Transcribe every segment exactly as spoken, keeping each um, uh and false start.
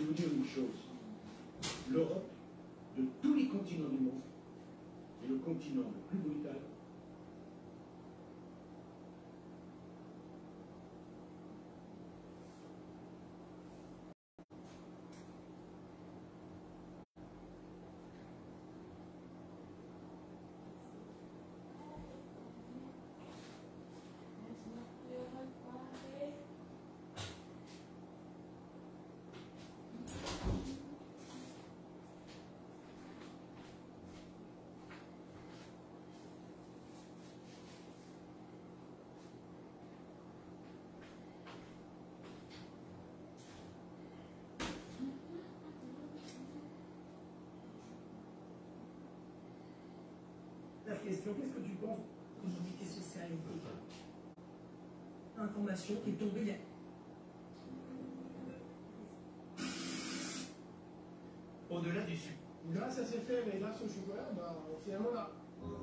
vous dire une chose. L'Europe, de tous les continents du monde, est le continent le plus brutal. La question, qu'est-ce que tu penses communauté sociale et information qui est tombée hier. Au-delà du sucre. Grâce à ces faits et grâce au chocolat, bah, finalement là.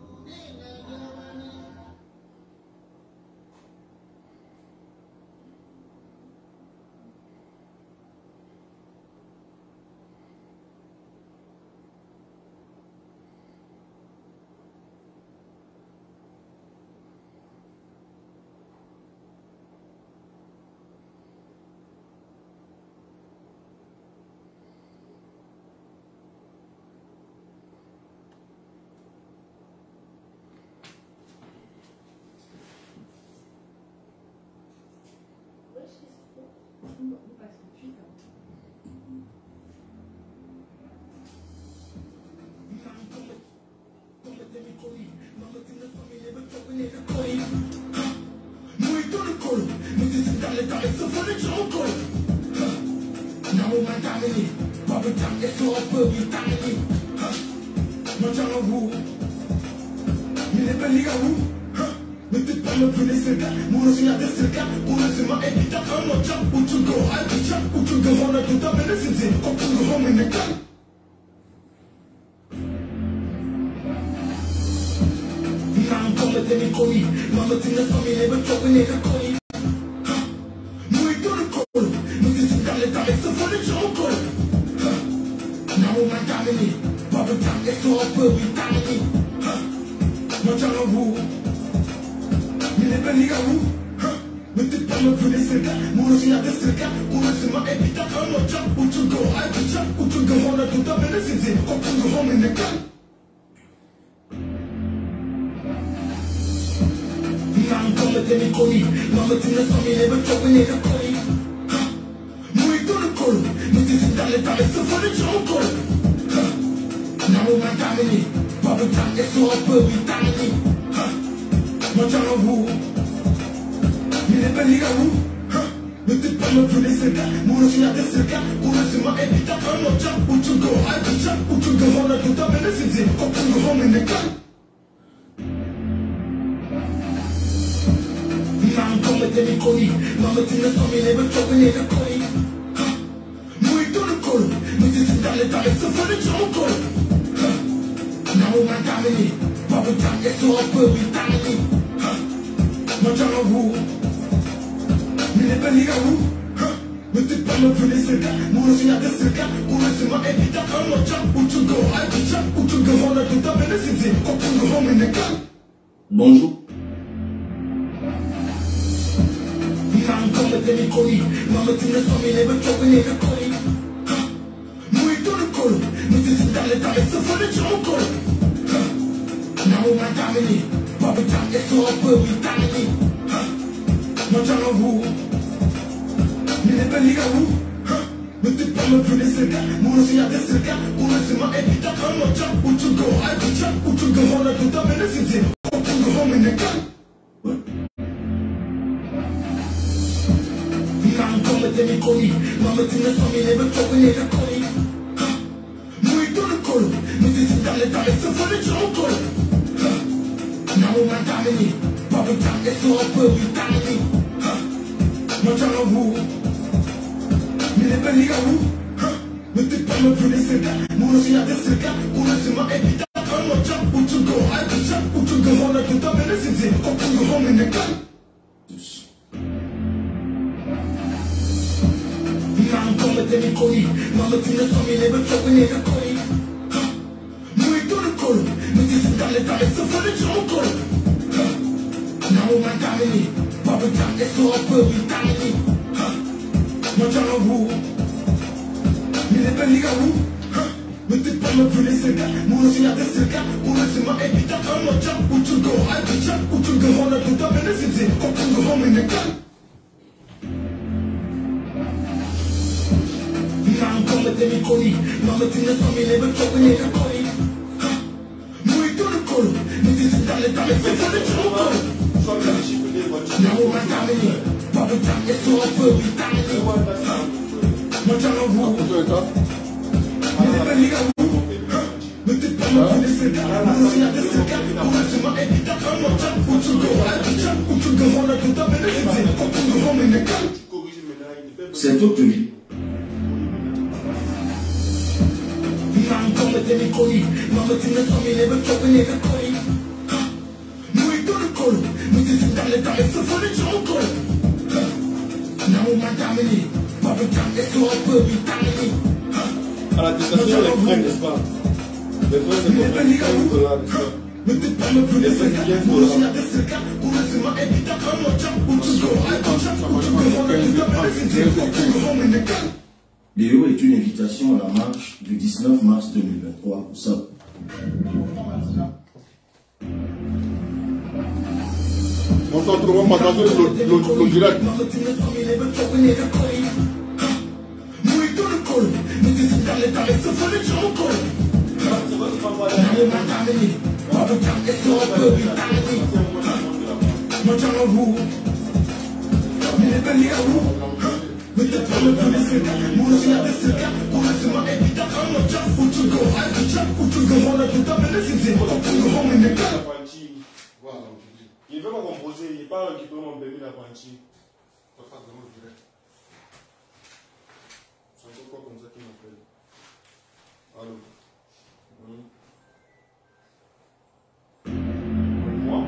Bonjour. C'est toute vie. À la distanciation, les frais, n'est-ce pas? Les frais, c'est pour vingt dollars, n'est-ce pas? Les frais, c'est quinze dollars. Léo est une invitation à la marche du dix-neuf mars deux mille vingt-trois. Ça. On s'en trouve en partageant le direct. Il veut pas composer, il parle qu'il peut m'embellir la Panchi. C'est pourquoi comme ça qu'il m'appelle. Allô. Moi?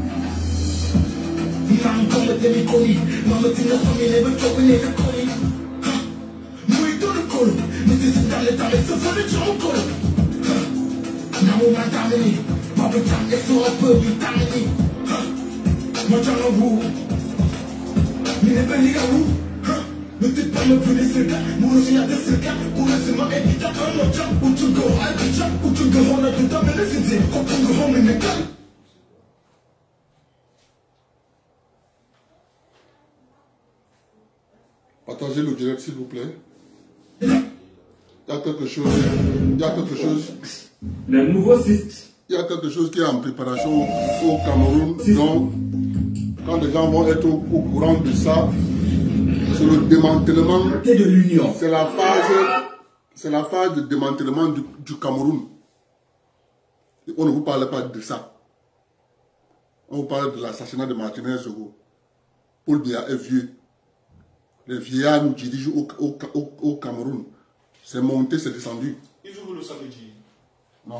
Partagez le direct s'il vous plaît. Il y a quelque chose. Il y a quelque chose. Le nouveau système. Il y a quelque chose qui est en préparation au Cameroun. Donc, quand les gens vont être au, au courant de ça, c'est le démantèlement de l'Union. C'est la phase, c'est la phase de démantèlement du, du Cameroun. On ne vous parle pas de ça. On vous parle de l'assassinat de Martinez Zogo. Paul Biya est vieux. Les vieillards nous dirigent au, au, au, au Cameroun. C'est monté, c'est descendu. Ils ouvrent le samedi. Non.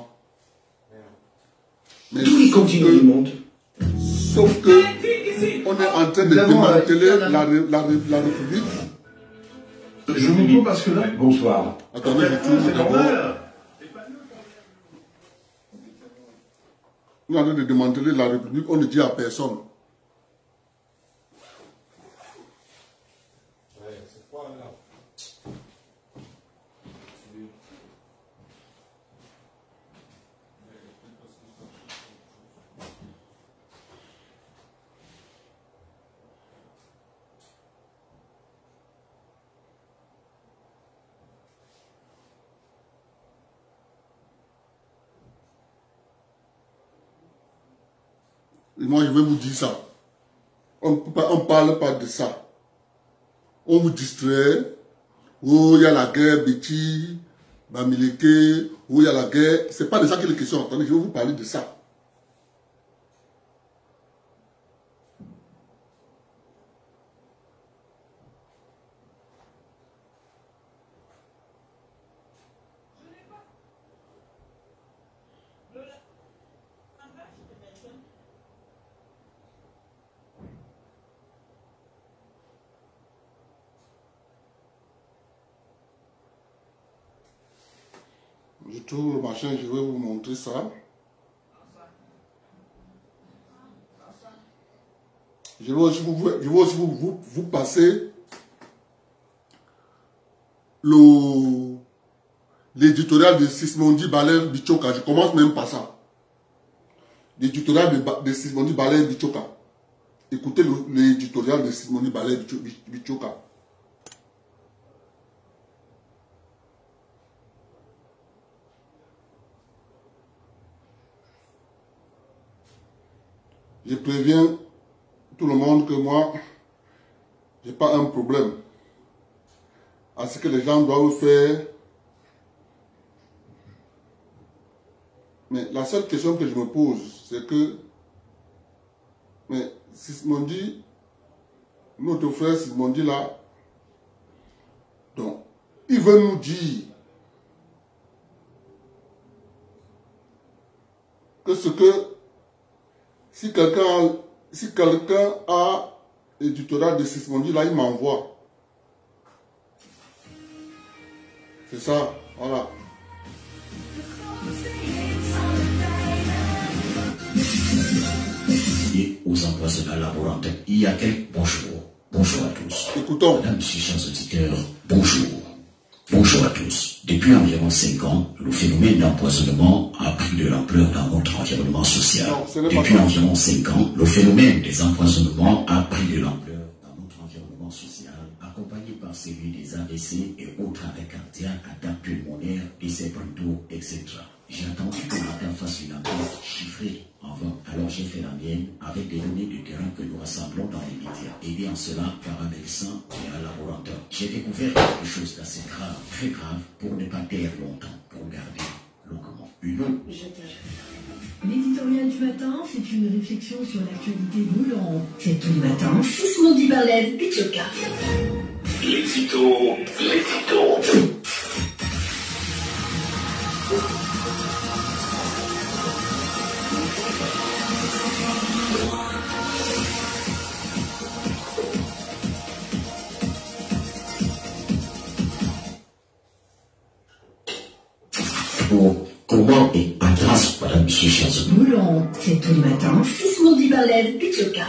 Mais tous les continents du monde. Sauf que on est en train de démanteler la, la, la, la République. Je vous trouve parce que là. Bonsoir. Attendez, je trouve d'abord. On est en train de démanteler la République, on ne dit à personne. Et moi, je vais vous dire ça. On ne parle pas de ça. On vous distrait. Oh, il y a la guerre, Betty, Bamileke. Oh, il y a la guerre. Ce n'est pas de ça qu'il est question. Attendez, je vais vous parler de ça. tout le machin, je vais vous montrer ça. Je vais aussi vous, je vais aussi vous, vous, vous passer l'éditorial de Sismondi Balé Bichoka. Je commence même par ça. L'éditorial de, de Sismondi Balé Bichoka. Écoutez l'éditorial de Sismondi Balé Bichoka. Je préviens tout le monde que moi, je n'ai pas un problème à ce que les gens doivent faire. Mais la seule question que je me pose, c'est que, mais Sismondi, notre frère Sismondi là, donc, il veut nous dire que ce que, si quelqu'un si quelqu'un a l'éditorial de Sismondi là, il m'envoie. C'est ça, voilà. Et aux empoisonneurs laborantins, il y a quelques bonjour. Bonjour à tous. Écoutons. Mesdames, messieurs, chers auditeurs, bonjour. Bonjour à tous. Depuis environ cinq ans, le phénomène d'empoisonnement a pris de l'ampleur dans notre environnement social. Non, Depuis environ cinq ans, le phénomène des empoisonnements a pris de l'ampleur dans notre environnement social, accompagné par celui des A V C et autres arrêts cardiaques, attaques pulmonaires, décès brutaux, et cetera. J'ai attendu que l'État fasse une enquête chiffrée en vain. Alors j'ai fait la mienne avec des données de terrain que nous rassemblons dans les médias. Et bien cela par un médecin et un laboratoire. J'ai découvert quelque chose d'assez grave, très grave, pour ne pas taire longtemps, pour garder longuement. Une autre. L'éditorial du matin, c'est une réflexion sur l'actualité brûlante. C'est tous les matins, Sismondi Balé Bichoka. L'édito, l'édito. Comment est en grâce, madame, monsieur, chers amis. Brûlante, c'est tous les matins, Sismondi Balé Bichoka.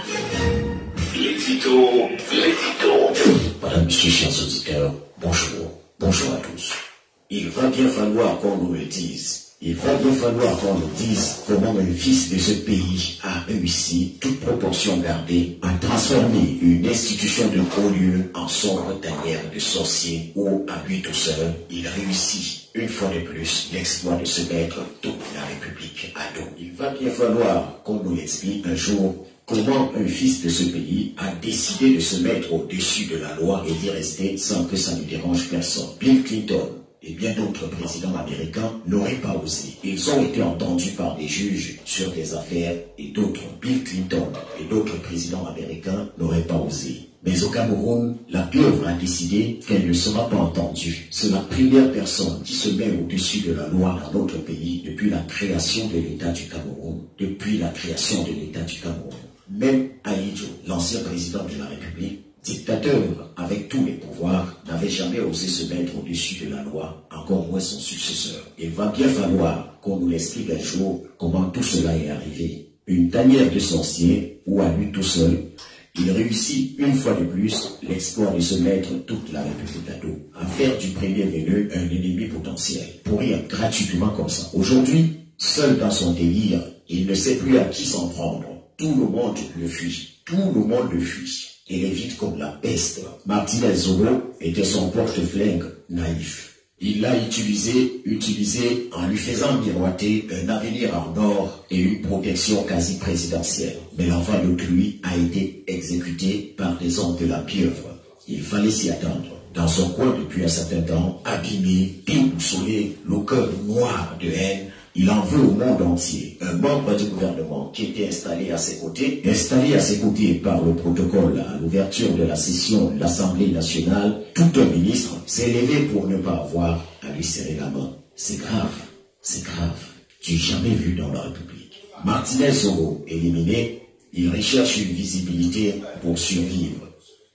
L'édito, l'édito. Madame, monsieur, chers auditeurs, bonjour, bonjour à tous. Il va bien falloir qu'on nous le dise. Il va bien falloir qu'on nous dise comment un fils de ce pays a réussi, toute proportion gardée, à transformer une institution de haut lieu en sombre tanière de sorciers où, à lui tout seul, il réussit, une fois de plus, l'exploit de se mettre toute la République à dos. Il va bien falloir qu'on nous explique un jour comment un fils de ce pays a décidé de se mettre au-dessus de la loi et d'y rester sans que ça ne dérange personne. Bill Clinton et bien d'autres présidents américains n'auraient pas osé. Ils ont été entendus par des juges sur des affaires et d'autres, Bill Clinton et d'autres présidents américains n'auraient pas osé. Mais au Cameroun, la pieuvre a décidé qu'elle ne sera pas entendue. C'est la première personne qui se met au-dessus de la loi dans notre pays depuis la création de l'État du Cameroun. Depuis la création de l'État du Cameroun. Même Ahidjo, l'ancien président de la République, dictateur avec tous les pouvoirs, n'avait jamais osé se mettre au-dessus de la loi, encore moins son successeur. Il va bien falloir qu'on nous explique un jour comment tout cela est arrivé. Une tanière de sorciers où à lui tout seul, il réussit une fois de plus l'exploit de se mettre toute la République à dos, à faire du premier venu un ennemi potentiel, pour rire gratuitement comme ça. Aujourd'hui, seul dans son délire, il ne sait plus à qui s'en prendre. Tout le monde le fuit, tout le monde le fuit. Il est vite comme la peste. Martinez Zoro était son porte-flingue naïf. Il l'a utilisé, utilisé en lui faisant miroiter un avenir en or et une protection quasi présidentielle. Mais l'enfant d'autrui a été exécuté par des hommes de la pieuvre. Il fallait s'y attendre. Dans son coin depuis un certain temps, abîmé, déboussolé, le cœur noir de haine, il en veut au monde entier. Un membre du gouvernement qui était installé à ses côtés, installé à ses côtés par le protocole à l'ouverture de la session de l'Assemblée nationale, tout un ministre s'est levé pour ne pas avoir à lui serrer la main. C'est grave, c'est grave. Du jamais vu dans la République. Martinez Zoro éliminé, il recherche une visibilité pour survivre.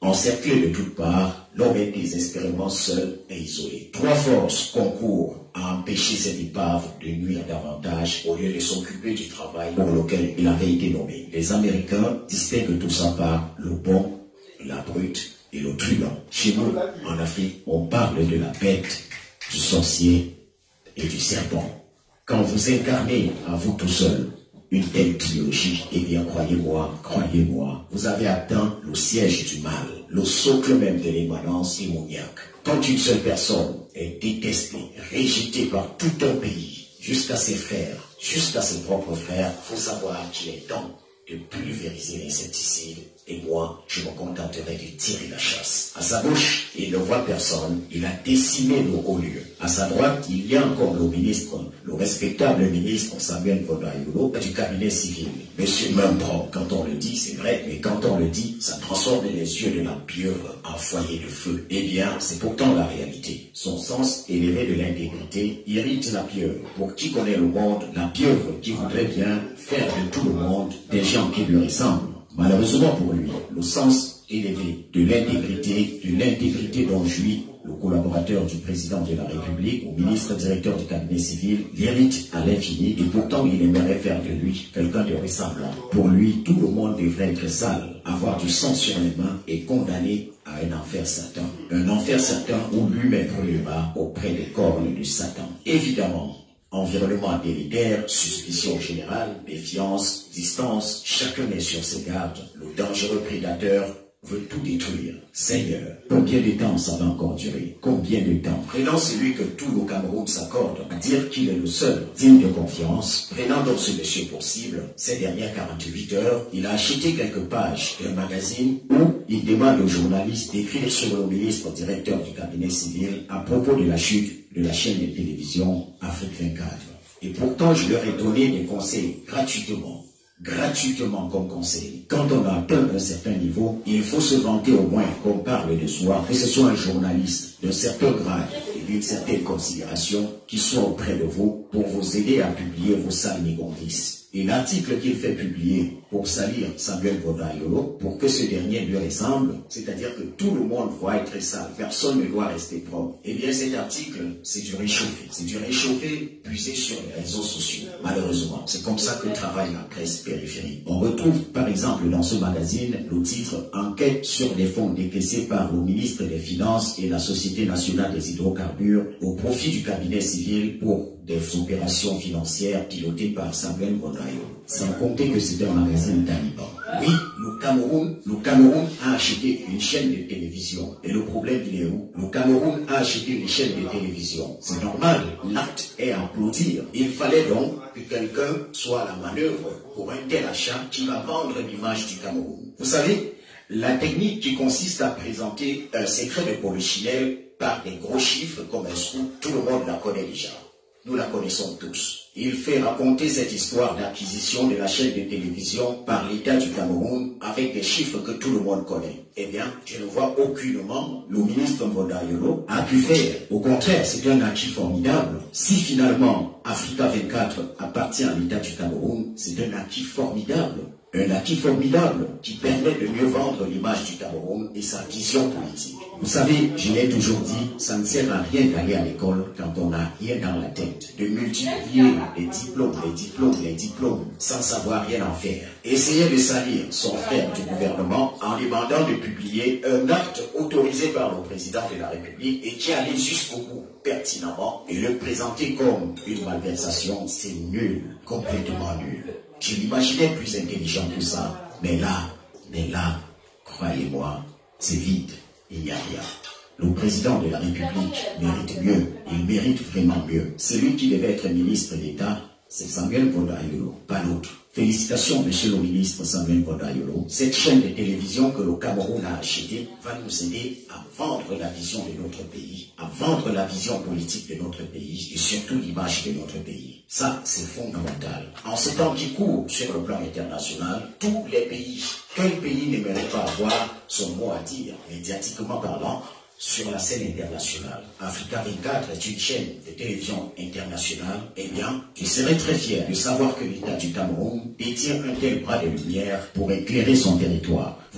Encerclé de toutes parts, l'homme est désespérément seul et isolé. Trois forces concourent à empêcher cette épave de nuire davantage au lieu de s'occuper du travail pour lequel il avait été nommé. Les Américains distinguent tout ça par le bon, la brute et le truand. Chez nous, en Afrique, on parle de la bête, du sorcier et du serpent. Quand vous incarnez à vous tout seul une telle trilogie, eh bien croyez-moi, croyez-moi, vous avez atteint le siège du mal, le socle même de l'émanence démoniaque. Quand une seule personne est détestée, rejetée par tout un pays, jusqu'à ses frères, jusqu'à ses propres frères, il faut savoir qu'il est temps de pulvériser l'insecticide. Et moi, je me contenterai de tirer la chasse. À sa gauche, il ne voit personne, il a décimé le haut lieu. À sa droite, il y a encore le ministre, le respectable ministre Samuel Vodayolo du cabinet civil. Monsieur Membro, quand on le dit, c'est vrai, mais quand on le dit, ça transforme les yeux de la pieuvre en foyer de feu. Eh bien, c'est pourtant la réalité. Son sens élevé de l'intégrité irrite la pieuvre. Pour qui connaît le monde, la pieuvre qui voudrait bien faire de tout le monde des gens qui lui ressemblent. Malheureusement pour lui, le sens élevé de l'intégrité, de l'intégrité dont jouit le collaborateur du président de la République, au ministre directeur du cabinet civil, l'hérite à l'infini et pourtant il aimerait faire de lui quelqu'un de ressemblant. Pour lui, tout le monde devrait être sale, avoir du sang sur les mains et condamné à un enfer certain. Un enfer certain où lui-même brûlera auprès des cornes de Satan. Évidemment, environnement délétère, suspicion générale, défiance, distance, chacun est sur ses gardes. Le dangereux prédateur veut tout détruire. Seigneur, combien de temps ça va encore durer? Combien de temps? Prenant celui que tout le Cameroun s'accorde à dire qu'il est le seul digne de confiance, prenant donc ce monsieur pour cible, ces dernières quarante-huit heures, il a acheté quelques pages d'un magazine où il demande aux journalistes d'écrire sur le ministre directeur du cabinet civil à propos de la chute de la chaîne de télévision Afrique vingt-quatre. Et pourtant, je leur ai donné des conseils gratuitement. Gratuitement comme conseil. Quand on a atteint un certain niveau, il faut se vanter au moins qu'on parle de soi, que ce soit un journaliste d'un certain grade et d'une certaine considération qui soit auprès de vous pour vous aider à publier vos salmigondis. Et l'article qu'il fait publier pour salir Samuel Vodayolo, pour que ce dernier lui ressemble, c'est-à-dire que tout le monde doit être sale, personne ne doit rester propre. Eh bien cet article, c'est du réchauffé. C'est du réchauffé puisé sur les réseaux sociaux. Malheureusement, c'est comme ça que travaille la presse périphérique. On retrouve par exemple dans ce magazine le titre « Enquête sur les fonds décaissés par le ministre des Finances et la Société nationale des hydrocarbures au profit du cabinet civil pour des opérations financières pilotées par Samuel Vodayolo. Sans compter que c'est un magazine taliban. Oui, le Cameroun, le Cameroun a acheté une chaîne de télévision. Et le problème, il est où? Le Cameroun a acheté une chaîne de télévision. C'est normal, l'acte est à applaudir. Il fallait donc que quelqu'un soit à la manœuvre pour un tel achat qui va vendre l'image du Cameroun. Vous savez, la technique qui consiste à présenter un secret de polichinelle par des gros chiffres comme un scoop, tout le monde la connaît déjà. Nous la connaissons tous. Il fait raconter cette histoire d'acquisition de la chaîne de télévision par l'État du Cameroun avec des chiffres que tout le monde connaît. Eh bien, je ne vois aucunement le ministre Vodayolo a pu faire. Au contraire, c'est un acquis formidable. Si finalement Africa vingt-quatre appartient à l'État du Cameroun, c'est un acquis formidable. Un acquis formidable qui permet de mieux vendre l'image du Cameroun et sa vision politique. Vous savez, je l'ai toujours dit, ça ne sert à rien d'aller à l'école quand on n'a rien dans la tête. De multiplier les diplômes, les diplômes, les diplômes, sans savoir rien en faire. Essayer de salir son frère du gouvernement en demandant de publier un acte autorisé par le président de la République et qui allait jusqu'au bout, pertinemment, et le présenter comme une malversation, c'est nul, complètement nul. Je l'imaginais plus intelligent que ça, mais là, mais là, croyez-moi, c'est vide, il n'y a rien. Le président de la République mérite mieux, il mérite vraiment mieux. Celui qui devait être ministre d'État, c'est Samuel Vodayolo, pas l'autre. Félicitations, monsieur le ministre Samuel Vodayolo. Cette chaîne de télévision que le Cameroun a achetée va nous aider à vendre la vision de notre pays, à vendre la vision politique de notre pays et surtout l'image de notre pays. Ça, c'est fondamental. En ce temps qui court sur le plan international, tous les pays, quel pays n'aimerait pas avoir son mot à dire, médiatiquement parlant, sur la scène internationale. Africa vingt-quatre est une chaîne de télévision internationale. Eh bien, je serais très fier de savoir que l'État du Cameroun détient un tel bras de lumière pour éclairer son territoire. Voilà.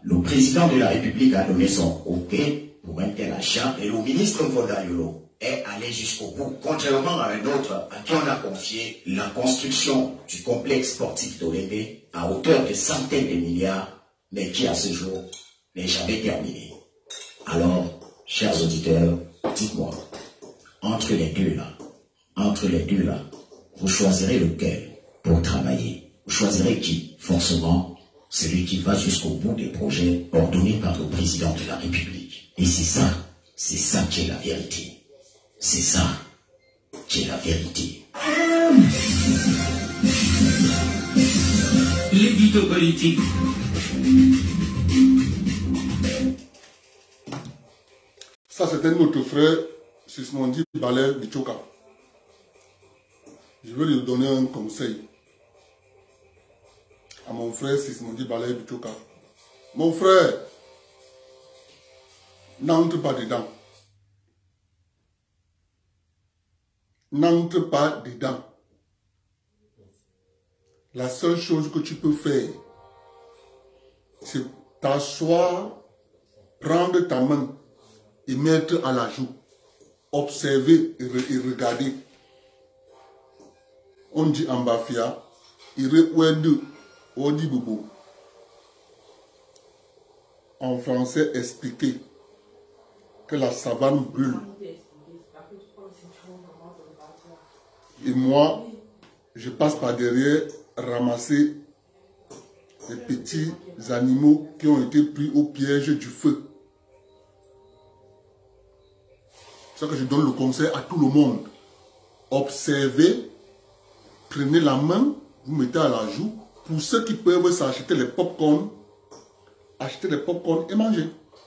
le président de la République a donné son OK pour un tel achat et le ministre Ngodayolo est allé jusqu'au bout, contrairement à un autre à qui on a confié la construction du complexe sportif d'Olébé à hauteur de centaines de milliards, mais qui à ce jour n'est jamais terminé. Alors, chers auditeurs, dites-moi, entre les deux là, entre les deux là, vous choisirez lequel pour travailler? Vous choisirez qui? Forcément, celui qui va jusqu'au bout des projets ordonnés par le président de la République. Et c'est ça, c'est ça qui est la vérité. C'est ça qui est la vérité. L'édito politique. Ça, c'était notre frère Sismondi Balé Bichoka. Je veux lui donner un conseil à mon frère Sismondi Balé Bichoka. Mon frère, n'entre pas dedans. N'entre pas dedans. La seule chose que tu peux faire, c'est t'asseoir, prendre ta main et mettre à la joue. Observer et, re et regarder. On dit en bafia, il reouede, on dit bobo. En français, expliquer que la savane brûle. Et moi, je passe par derrière ramasser les petits animaux qui ont été pris au piège du feu. C'est ça que je donne le conseil à tout le monde. Observez, prenez la main, vous mettez à la joue. Pour ceux qui peuvent s'acheter les pop-corn, acheter les pop-corn et manger.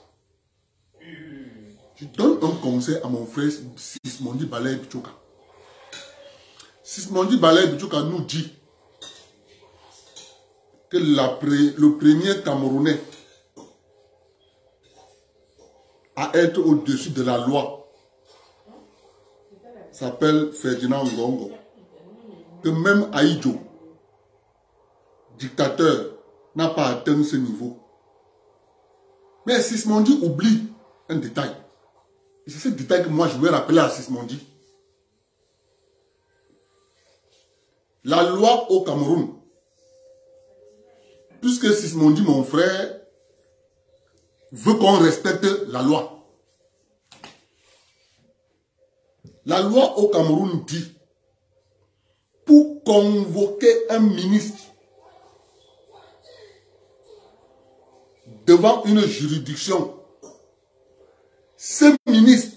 Je donne un conseil à mon frère Sismondi Balé Bichoka. Sismondi Balé Bichoka nous dit que la pré, le premier Camerounais à être au-dessus de la loi s'appelle Ferdinand Ngongo. Que même Aïdjo, dictateur, n'a pas atteint ce niveau. Mais Sismondi oublie un détail. Et c'est ce détail que moi je veux rappeler à Sismondi. La loi au Cameroun, puisque Sismondi, mon frère, veut qu'on respecte la loi. La loi au Cameroun dit, pour convoquer un ministre devant une juridiction, ce ministre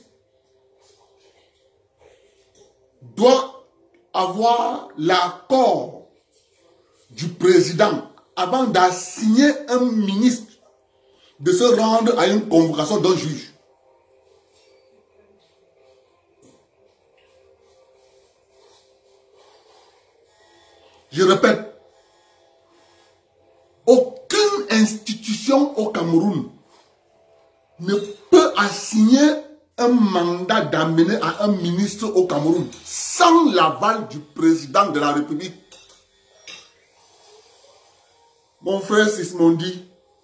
doit avoir l'accord du président avant d'assigner un ministre de se rendre à une convocation d'un juge. Je répète, aucune institution au Cameroun ne peut assigner un mandat d'amener à un ministre au Cameroun sans l'aval du président de la République. Mon frère Sismondi,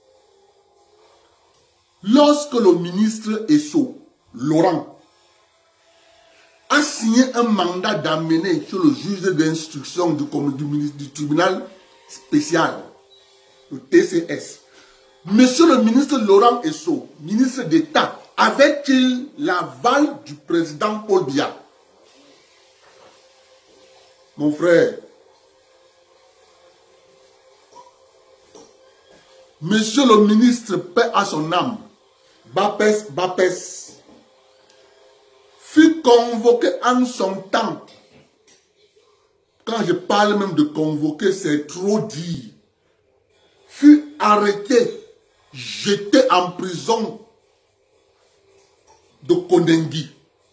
lorsque le ministre Esso, Laurent, a signé un mandat d'amener sur le juge d'instruction du, du, du tribunal spécial, le T C S, monsieur le ministre Laurent Esso, ministre d'État, avait-il l'aval du président Paul Biya? Mon frère, monsieur le ministre, paix à son âme, Bapes, Bapes, fut convoqué en son temps. Quand je parle même de convoquer, c'est trop dire. Fut arrêté, jeté en prison de Kondengi.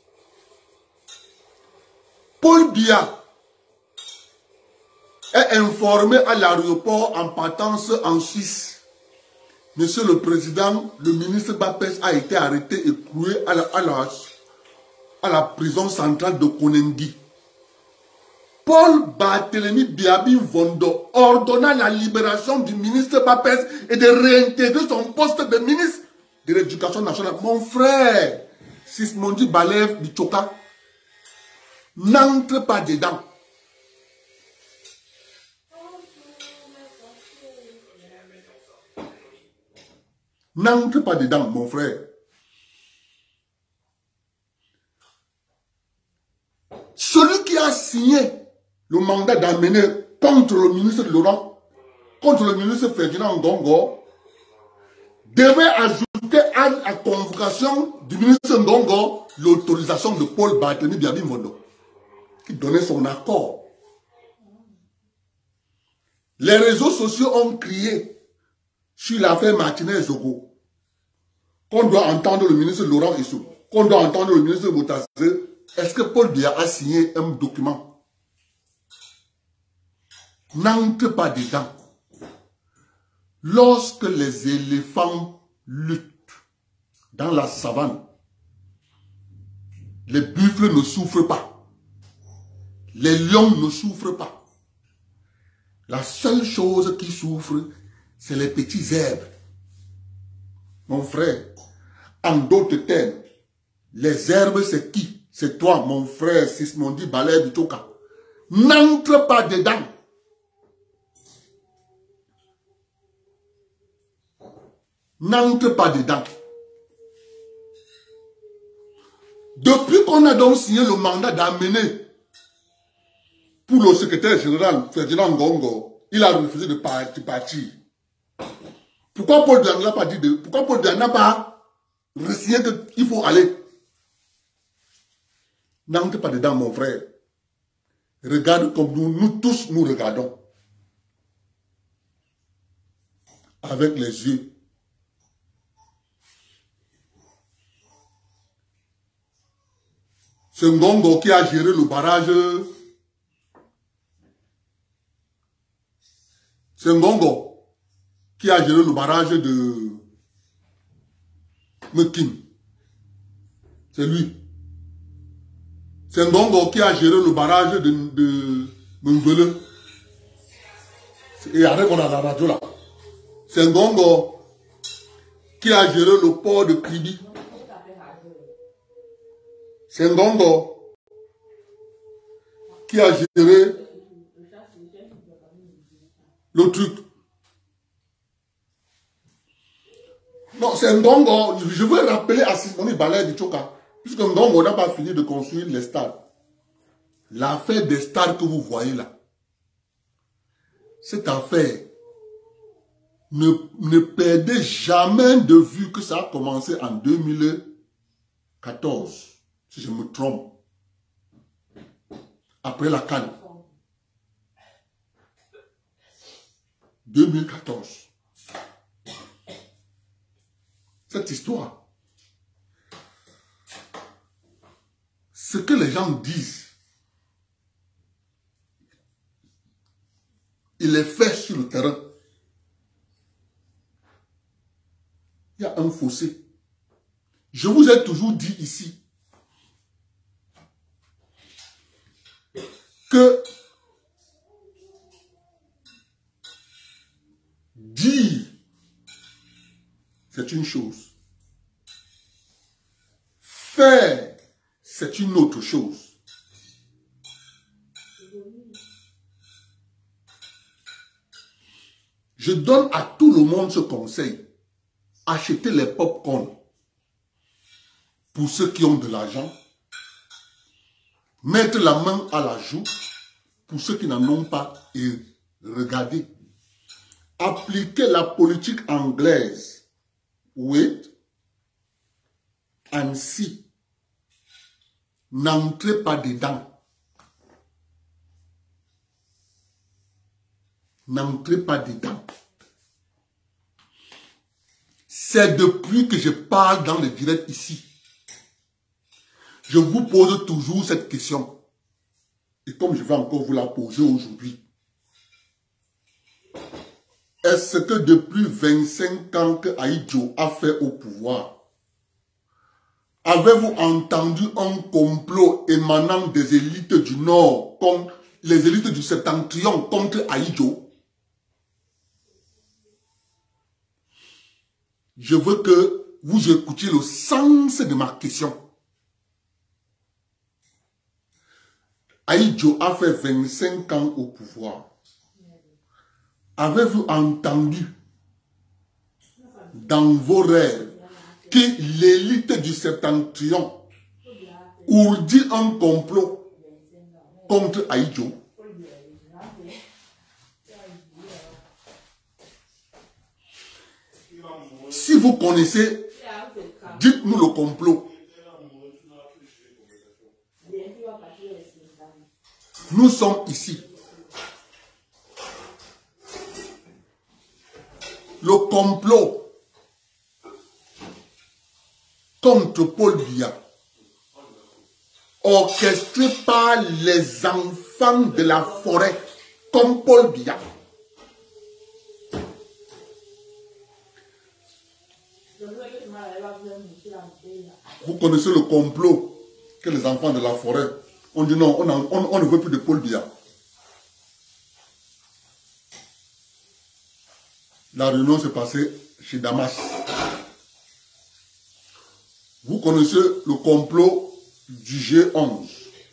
Paul Biya est informé à l'aéroport en partance en Suisse. Monsieur le Président, le ministre Bapes a été arrêté et cloué à la, à la, à la prison centrale de Kondengi. Paul Barthélemy Biabi Vondo ordonna la libération du ministre Bapès et de réintégrer son poste de ministre de l'Éducation nationale. Mon frère, Sismondi Balev Bichoka, n'entre pas dedans. N'entre pas dedans, mon frère. Celui qui a signé le mandat d'amener contre le ministre Laurent, contre le ministre Ferdinand Ngongo, devait ajouter à la convocation du ministre Ngongo l'autorisation de Paul Barthélemy Biabi Vondo, qui donnait son accord. Les réseaux sociaux ont crié sur l'affaire Martinez-Zogo, qu'on doit entendre le ministre Laurent Issou, qu'on doit entendre le ministre Boutassé. Est-ce que Paul Biya a signé un document? N'entre pas dedans. Lorsque les éléphants luttent dans la savane, les buffles ne souffrent pas. Les lions ne souffrent pas. La seule chose qui souffre, c'est les petits herbes. Mon frère, en d'autres termes, les herbes, c'est qui? C'est toi, mon frère Sismondi Balé Bichoka. N'entre pas dedans. N'entre pas dedans. Depuis qu'on a donc signé le mandat d'amener pour le secrétaire général Ferdinand Ngongo, il a refusé de partir. Pourquoi Paul Biya n'a pas dit de... Pourquoi Paul Biya n'a pas re-signé qu'il faut aller? N'entre pas dedans, mon frère. Regarde comme nous, nous tous, nous regardons. Avec les yeux. C'est Ngongo qui a géré le barrage. C'est Ngongo qui a géré le barrage de Mekin. C'est lui. C'est Ngongo qui a géré le barrage de, de Mungele. Et arrête qu'on a la radio là. C'est Ngongo qui a géré le port de Kribi. C'est Ngongo qui a géré le truc. Non, c'est Ngongo. Je veux rappeler à Sismondi Balé Bichoka. Puisque Ngongo n'a pas fini de construire les stades. L'affaire des stades que vous voyez là, cette affaire, ne, ne perdez jamais de vue que ça a commencé en deux mille quatorze, si je me trompe, après la CAN. deux mille quatorze. Cette histoire, ce que les gens disent, il est fait sur le terrain. Il y a un fossé. Je vous ai toujours dit ici que dire, c'est une chose. Faire, c'est une autre chose. Je donne à tout le monde ce conseil. Achetez les pop-corn pour ceux qui ont de l'argent. Mettre la main à la joue pour ceux qui n'en ont pas et regardez. Appliquez la politique anglaise. Wait and see. N'entrez pas dedans. N'entrez pas dedans. C'est depuis que je parle dans le direct ici. Je vous pose toujours cette question. Et comme je vais encore vous la poser aujourd'hui. Est-ce que depuis vingt-cinq ans que Aïdjo a fait au pouvoir, avez-vous entendu un complot émanant des élites du Nord contre les élites du septentrion contre Ahidjo, je veux que vous écoutiez le sens de ma question. Ahidjo a fait vingt-cinq ans au pouvoir. Avez-vous entendu dans vos rêves que l'élite du septentrion ourdit un complot contre Ahidjo? Si vous connaissez, dites-nous le complot. Nous sommes ici. Le complot contre Paul Biya, orchestré par les enfants de la forêt, comme Paul Biya. Vous connaissez le complot que les enfants de la forêt ont dit non, on, a, on, on ne veut plus de Paul Biya. La réunion s'est passée chez Damas. Vous connaissez le complot du G onze.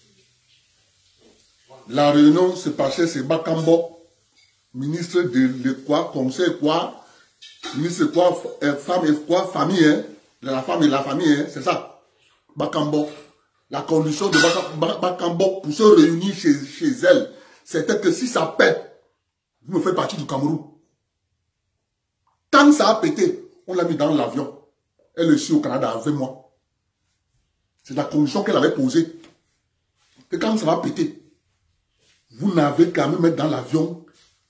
La réunion s'est passée chez Bakambo, ministre de l'Équoi, conseil quoi, ministre quoi, femme et quoi, famille, hein, de la femme et la famille, hein, c'est ça. Bakambo. La condition de Bakambo pour se réunir chez, chez elle, c'était que si ça pète, vous me faites partie du Cameroun. Quand ça a pété, on l'a mis dans l'avion. Elle est ici au Canada avec moi. C'est la condition qu'elle avait posée. Que quand ça va péter, vous n'avez qu'à me mettre dans l'avion.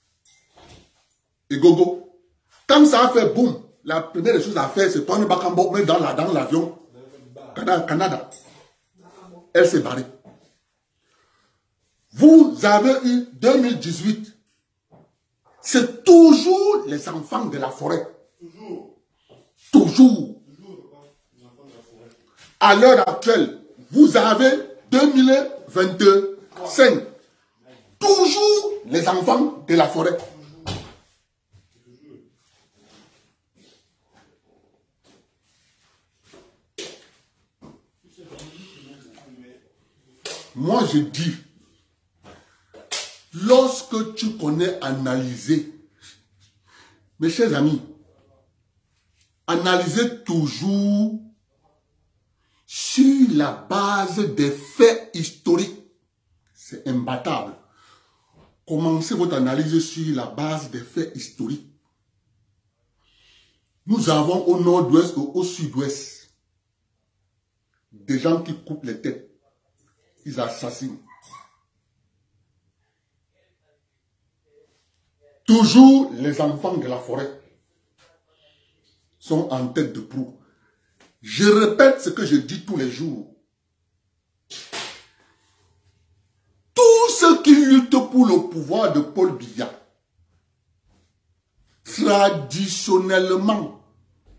Et gogo. Quand ça a fait boum, la première des choses à faire, c'est prendre Bakambo, mettre dans l'avion. Canada, Canada. Elle s'est barrée. Vous avez eu deux mille dix-huit. C'est toujours les enfants de la forêt. Toujours. Toujours. À l'heure actuelle, vous avez deux mille vingt-cinq. Toujours les enfants de la forêt. Moi, je dis, lorsque tu connais analyser, mes chers amis, analysez toujours sur la base des faits historiques. C'est imbattable. Commencez votre analyse sur la base des faits historiques. Nous avons au nord-ouest et au sud-ouest des gens qui coupent les têtes. Ils assassinent. Toujours les enfants de la forêt sont en tête de proue. Je répète ce que je dis tous les jours. Tous ceux qui luttent pour le pouvoir de Paul Biya, traditionnellement,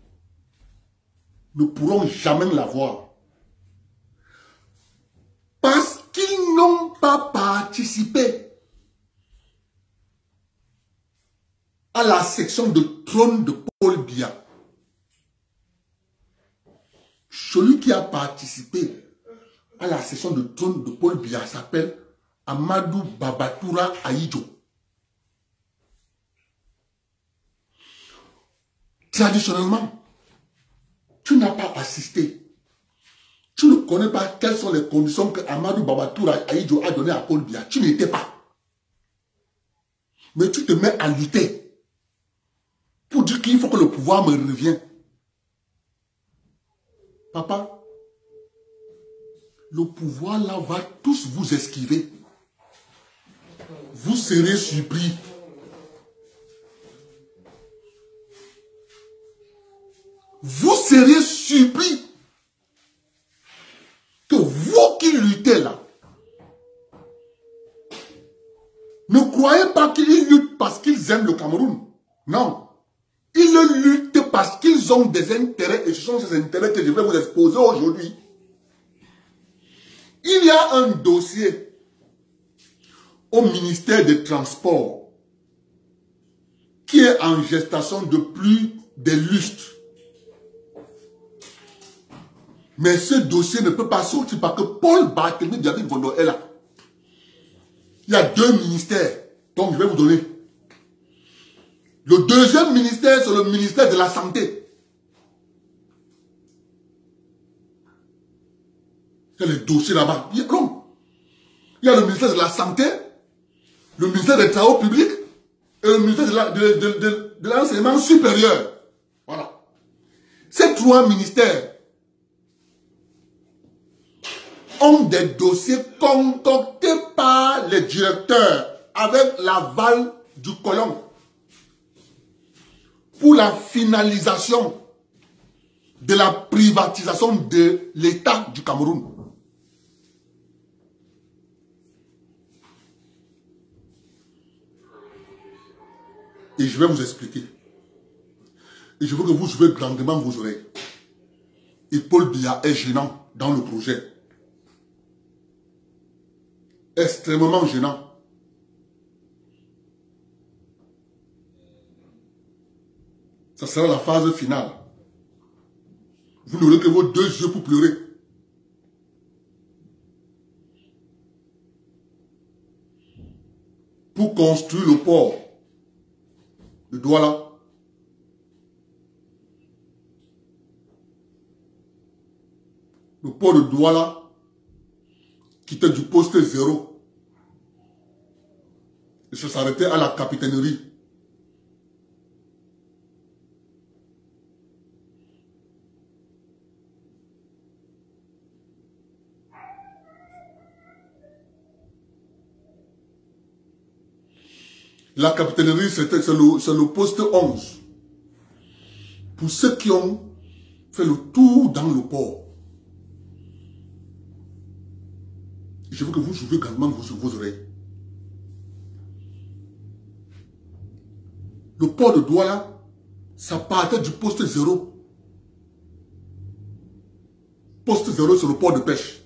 ne pourront jamais l'avoir. Parce qu'ils n'ont pas participé à la section de trône de Paul Biya. Celui qui a participé à la section de trône de Paul Biya s'appelle Amadou Babatoura Ahidjo. Traditionnellement, tu n'as pas assisté. Tu ne connais pas quelles sont les conditions que Amadou Babatoura Ahidjo a données à Paul Biya. Tu n'étais pas. Mais tu te mets à lutter pour dire qu'il faut que le pouvoir me revienne. Papa, le pouvoir là va tous vous esquiver. Vous serez surpris. Vous serez surpris que vous qui luttez là, ne croyez pas qu'ils luttent parce qu'ils aiment le Cameroun. Non. Ils luttent parce qu'ils ont des intérêts et ce sont ces intérêts que je vais vous exposer aujourd'hui. Il y a un dossier au ministère des Transports, qui est en gestation depuis des lustres. Mais ce dossier ne peut pas sortir parce que Paul Barthélémy Diaby Ngondo est là. Il y a deux ministères, donc je vais vous donner. Le deuxième ministère, c'est le ministère de la Santé. Il y a les dossiers là-bas. Il, il y a le ministère de la Santé, le ministère des Travaux publics et le ministère de, la, de, de, de, de l'enseignement supérieur. Voilà. Ces trois ministères ont des dossiers concoctés par les directeurs avec l'aval du colon pour la finalisation de la privatisation de l'État du Cameroun. Et je vais vous expliquer. Et je veux que vous ouvrez grandement vos oreilles. Et Paul Biya est gênant dans le projet. Extrêmement gênant. Ça sera la phase finale. Vous n'aurez que vos deux yeux pour pleurer. Pour construire le port de Douala. Le port de Douala qui était du poste zéro. Et ça s'arrêtait à la capitainerie. La capitainerie, c'est le, le poste onze. Pour ceux qui ont fait le tour dans le port, je veux que vous ouvrez grandement vos, vos oreilles. Le port de Douala, ça partait du poste zéro. Poste zéro, c'est le port de pêche.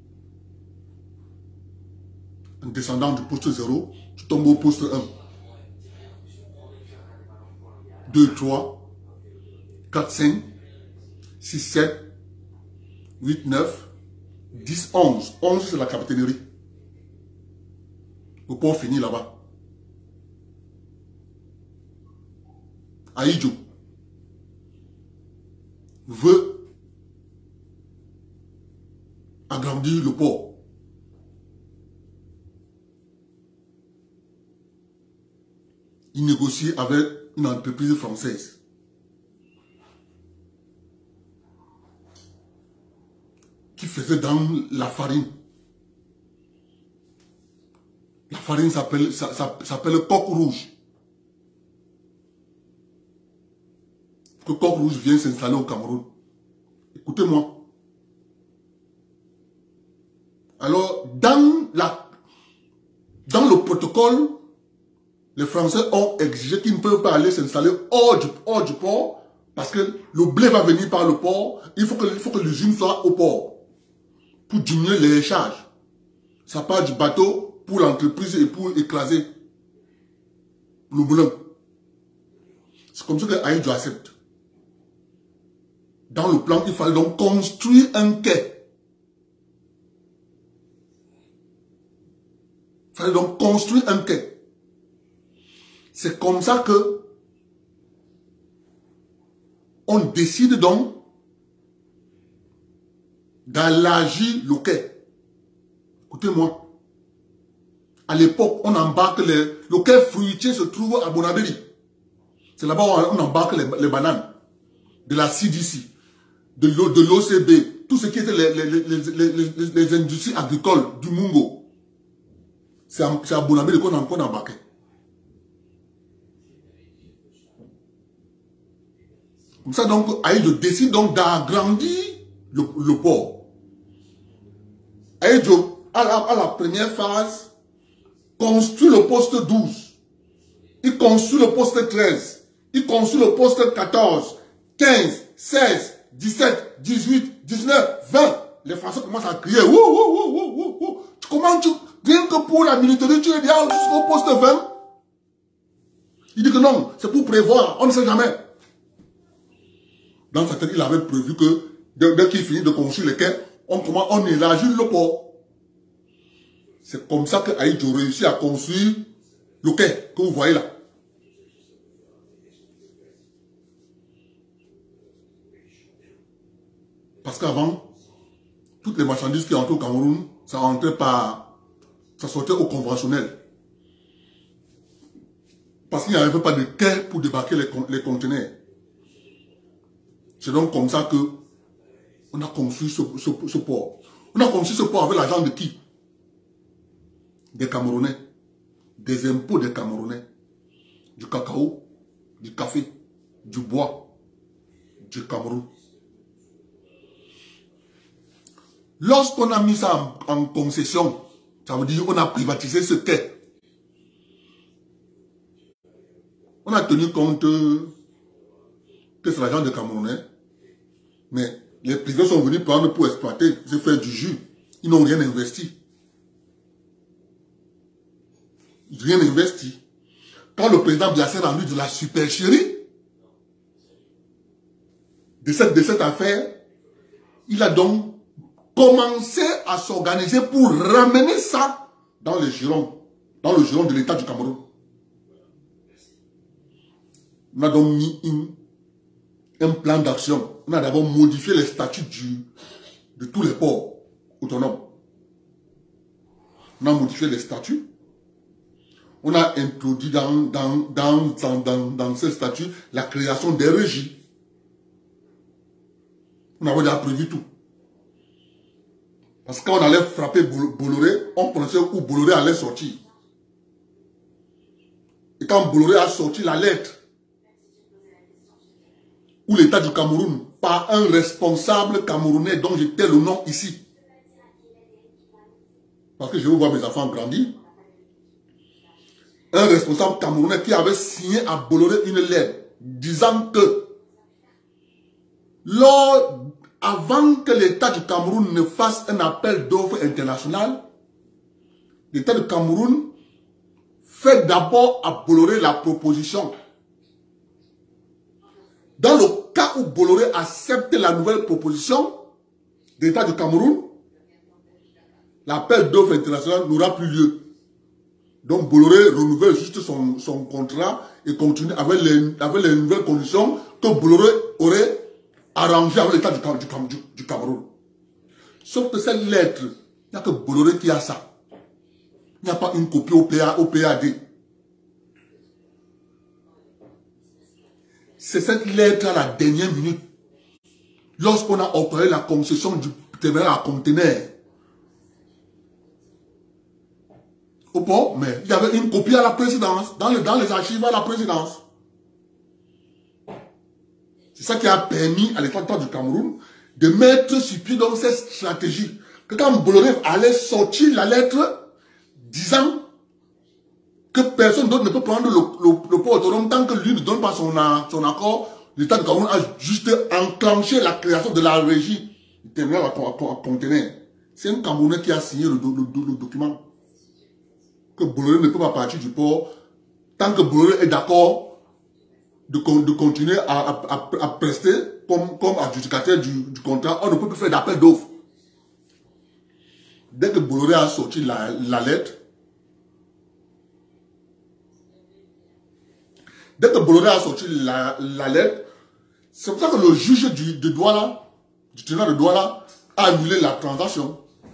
En descendant du poste zéro, tu tombes au poste un. deux, trois, quatre, cinq, six, sept, huit, neuf, dix, onze. onze, c'est la capitainerie. Le port finit là-bas. Aïdjo veut agrandir le port. Il négocie avec une entreprise française. Qui faisait dans la farine. La farine s'appelle s'appelle Coq Rouge. Que Coq Rouge vient s'installer au Cameroun. Écoutez-moi. Alors, dans, la, dans le protocole, les Français ont exigé qu'ils ne peuvent pas aller s'installer hors du, hors du port parce que le blé va venir par le port. Il faut que, il faut que l'usine soit au port pour diminuer les charges. Ça part du bateau pour l'entreprise et pour écraser le moulin. C'est comme ça que Aïdjo accepte. Dans le plan, il fallait donc construire un quai. Il fallait donc construire un quai. C'est comme ça que on décide donc d'élargir le quai. Écoutez-moi. À l'époque, on embarque les... Le quai fruitier se trouve à Bonabéry. C'est là-bas où on embarque les, les bananes. De la C D C. De l'O C B. Tout ce qui était les, les, les, les, les, les industries agricoles du Mungo. C'est à, à Bonabéry qu'on a embarqué. Comme ça, donc, Aïdjo décide donc d'agrandir le, le port. Aïdjo, à la, à la première phase, construit le poste douze. Il construit le poste treize. Il construit le poste quatorze, quinze, seize, dix-sept, dix-huit, dix-neuf, vingt. Les Français commencent à crier. Wouh, wouh, wouh, wouh, wouh. Comment tu, rien que pour la militaire, tu es déjà jusqu'au poste vingt. Il dit que non, c'est pour prévoir, on ne sait jamais. Dans sa tête, il avait prévu que dès, dès qu'il finit de construire les quais, on, comment, on élargit le port. C'est comme ça que Haïti a réussi à construire le quai que vous voyez là. Parce qu'avant, toutes les marchandises qui entraient au Cameroun, ça rentrait par, ça sortait au conventionnel. Parce qu'il n'y avait pas de quai pour débarquer les, les conteneurs. C'est donc comme ça que on a construit ce, ce, ce port. On a construit ce port avec l'argent de qui? Des Camerounais. Des impôts des Camerounais. Du cacao, du café, du bois, du Cameroun. Lorsqu'on a mis ça en, en concession, ça veut dire qu'on a privatisé ce quai. On a tenu compte que c'est l'argent des Camerounais, mais les privés sont venus prendre pour exploiter, se faire du jus. Ils n'ont rien investi. Rien investi. Quand le président Biya s'est rendu de la supercherie de cette, de cette affaire, il a donc commencé à s'organiser pour ramener ça dans le giron, dans le giron de l'État du Cameroun. On a donc mis une, un plan d'action. On a d'abord modifié les statuts du, de tous les ports autonomes. On a modifié les statuts. On a introduit dans, dans, dans, dans, dans, dans ces statuts la création des régies. On avait déjà prévu tout. Parce que quand on allait frapper Bolloré, on pensait où Bolloré allait sortir. Et quand Bolloré a sorti la lettre, où l'État du Cameroun, par un responsable camerounais dont j'étais le nom ici. Parce que je veux voir mes enfants grandir. Un responsable camerounais qui avait signé à Bolloré une lettre disant que lors, avant que l'État du Cameroun ne fasse un appel d'offres international, l'État du Cameroun fait d'abord à Bolloré la proposition. Dans le cas où Bolloré accepte la nouvelle proposition de l'État du Cameroun, l'appel d'offres international n'aura plus lieu. Donc Bolloré renouvelle juste son, son contrat et continue avec les, avec les nouvelles conditions que Bolloré aurait arrangées avec l'État du, du, du, du Cameroun. Sauf que cette lettre, il n'y a que Bolloré qui a ça. Il n'y a pas une copie au, P A, au P A D. C'est cette lettre à la dernière minute, lorsqu'on a opéré la concession du terminal à conteneurs au port, mais il y avait une copie à la présidence, dans, le, dans les archives à la présidence. C'est ça qui a permis à l'État du Cameroun de mettre sur pied donc cette stratégie. Que quand Bolloré allait sortir la lettre disant que personne d'autre ne peut prendre le, le, le port autonome tant que lui ne donne pas son, son accord, l'État du Cameroun a juste enclenché la création de la régie du terminal à, à, à conteneurs. C'est un Camerounais qui a signé le, le, le, le document. Que Bolloré ne peut pas partir du port tant que Bolloré est d'accord de, de continuer à, à, à, à prester comme, comme adjudicateur du, du contrat. On ne peut plus faire d'appel d'offres. Dès que Bolloré a sorti la, la lettre, Dès que Bolloré a sorti la, la lettre, c'est pour ça que le juge du, de Douala, du tribunal de Douala, a annulé la transaction.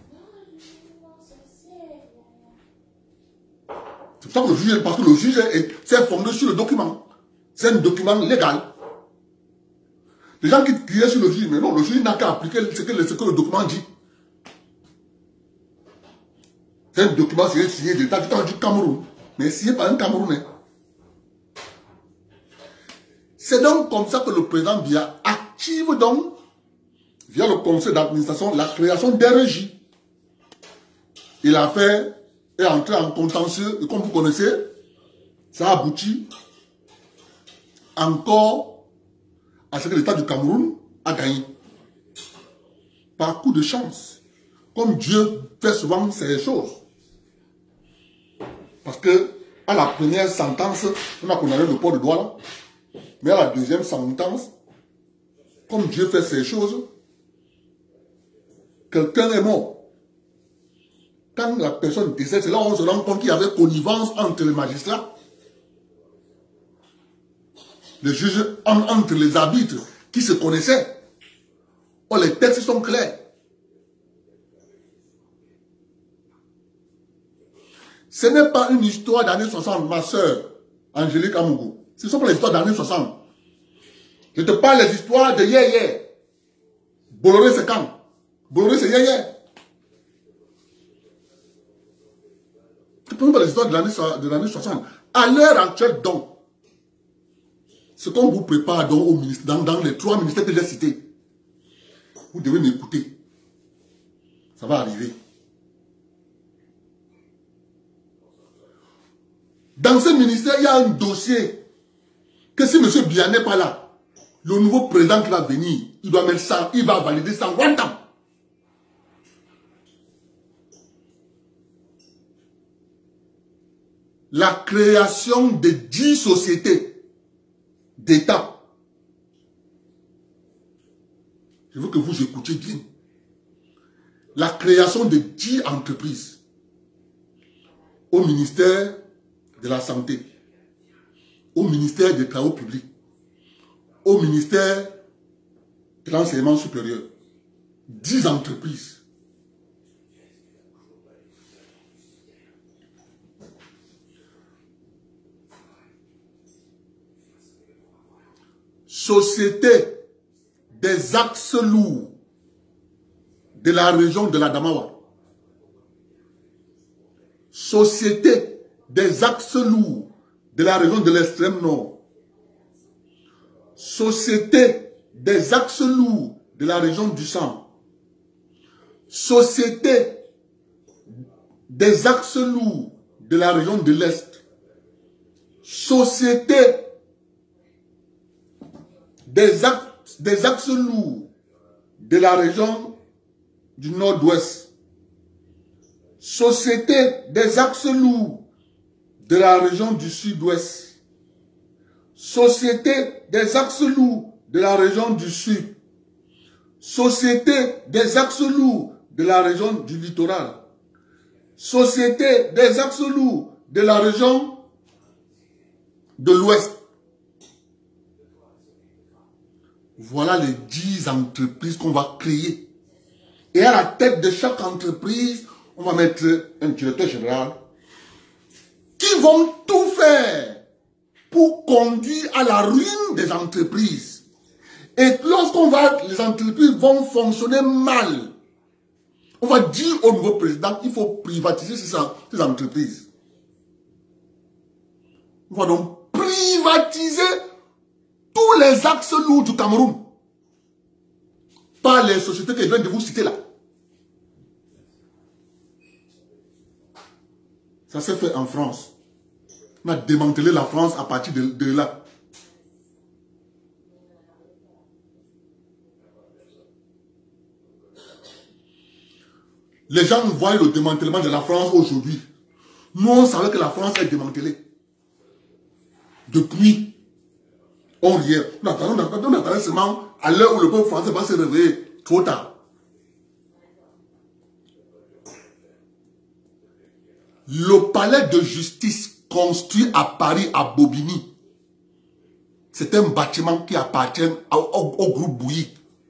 C'est pour ça que le juge, parce que le juge s'est fondé sur le document. C'est un document légal. Les gens qui criaient sur le juge, mais non, le juge n'a qu'à appliquer ce que, ce que le document dit. C'est un document signé de l'État du Cameroun, mais signé par un Camerounais. C'est donc comme ça que le président Biya active donc, via le conseil d'administration, la création des régies. Il a fait, est entré en contentieux, et comme vous connaissez, ça aboutit encore à ce que l'État du Cameroun a gagné. Par coup de chance. Comme Dieu fait souvent ces choses. Parce que à la première sentence, on a condamné le port de Douala. Mais à la deuxième sentence, comme Dieu fait ces choses, quelqu'un est mort. Quand la personne décède, c'est là où on se rend compte qu'il y avait connivence entre les magistrats, les juges, entre les arbitres qui se connaissaient. Oh, les textes sont clairs. Ce n'est pas une histoire d'années soixante, ma soeur, Angélique Amougou. Ce ne sont pas les histoires d'années soixante. Je te parle des histoires de hier, hier. Bolloré, c'est quand? Bolloré, c'est hier, hier. Je ne parle pas des histoires de l'année soixante. À l'heure actuelle, donc, ce qu'on vous prépare donc, au ministère, dans, dans les trois ministères que j'ai cités, vous devez m'écouter. Ça va arriver. Dans ce ministère, il y a un dossier que si M. Biya n'est pas là, le nouveau président qui va venir, il doit mettre ça, il va valider ça en one temps. La création de dix sociétés d'État. Je veux que vous écoutiez bien. La création de dix entreprises au ministère de la Santé, au ministère des Travaux publics, au ministère de l'Enseignement supérieur. dix entreprises. Société des axes lourds de la région de la Damawa. Société des axes lourds de la région de l'extrême nord. Société des axes lourds de la région du centre. Société des axes lourds de la région de l'Est. Société des axes, des axes lourds de la région du nord-ouest. Société des axes lourds de la région du sud-ouest. Société des axes lourds de la région du sud. Société des axes lourds de la région du littoral. Société des axes lourds de la région de l'ouest. Voilà les dix entreprises qu'on va créer. Et à la tête de chaque entreprise, on va mettre un directeur général qui vont tout faire pour conduire à la ruine des entreprises. Et lorsqu'on va, les entreprises vont fonctionner mal, on va dire au nouveau président qu'il faut privatiser ces, ces entreprises. On va donc privatiser tous les axes lourds du Cameroun par les sociétés que je viens de vous citer là. Ça s'est fait en France. On a démantelé la France à partir de, de là. Les gens voient le démantèlement de la France aujourd'hui. Nous, on savait que la France est démantelée. Depuis, on riait. On attendait, on attendait seulement à l'heure où le peuple français va se réveiller. Trop tard. Le palais de justice construit à Paris, à Bobigny, c'est un bâtiment qui appartient au, au, au groupe Bouilly.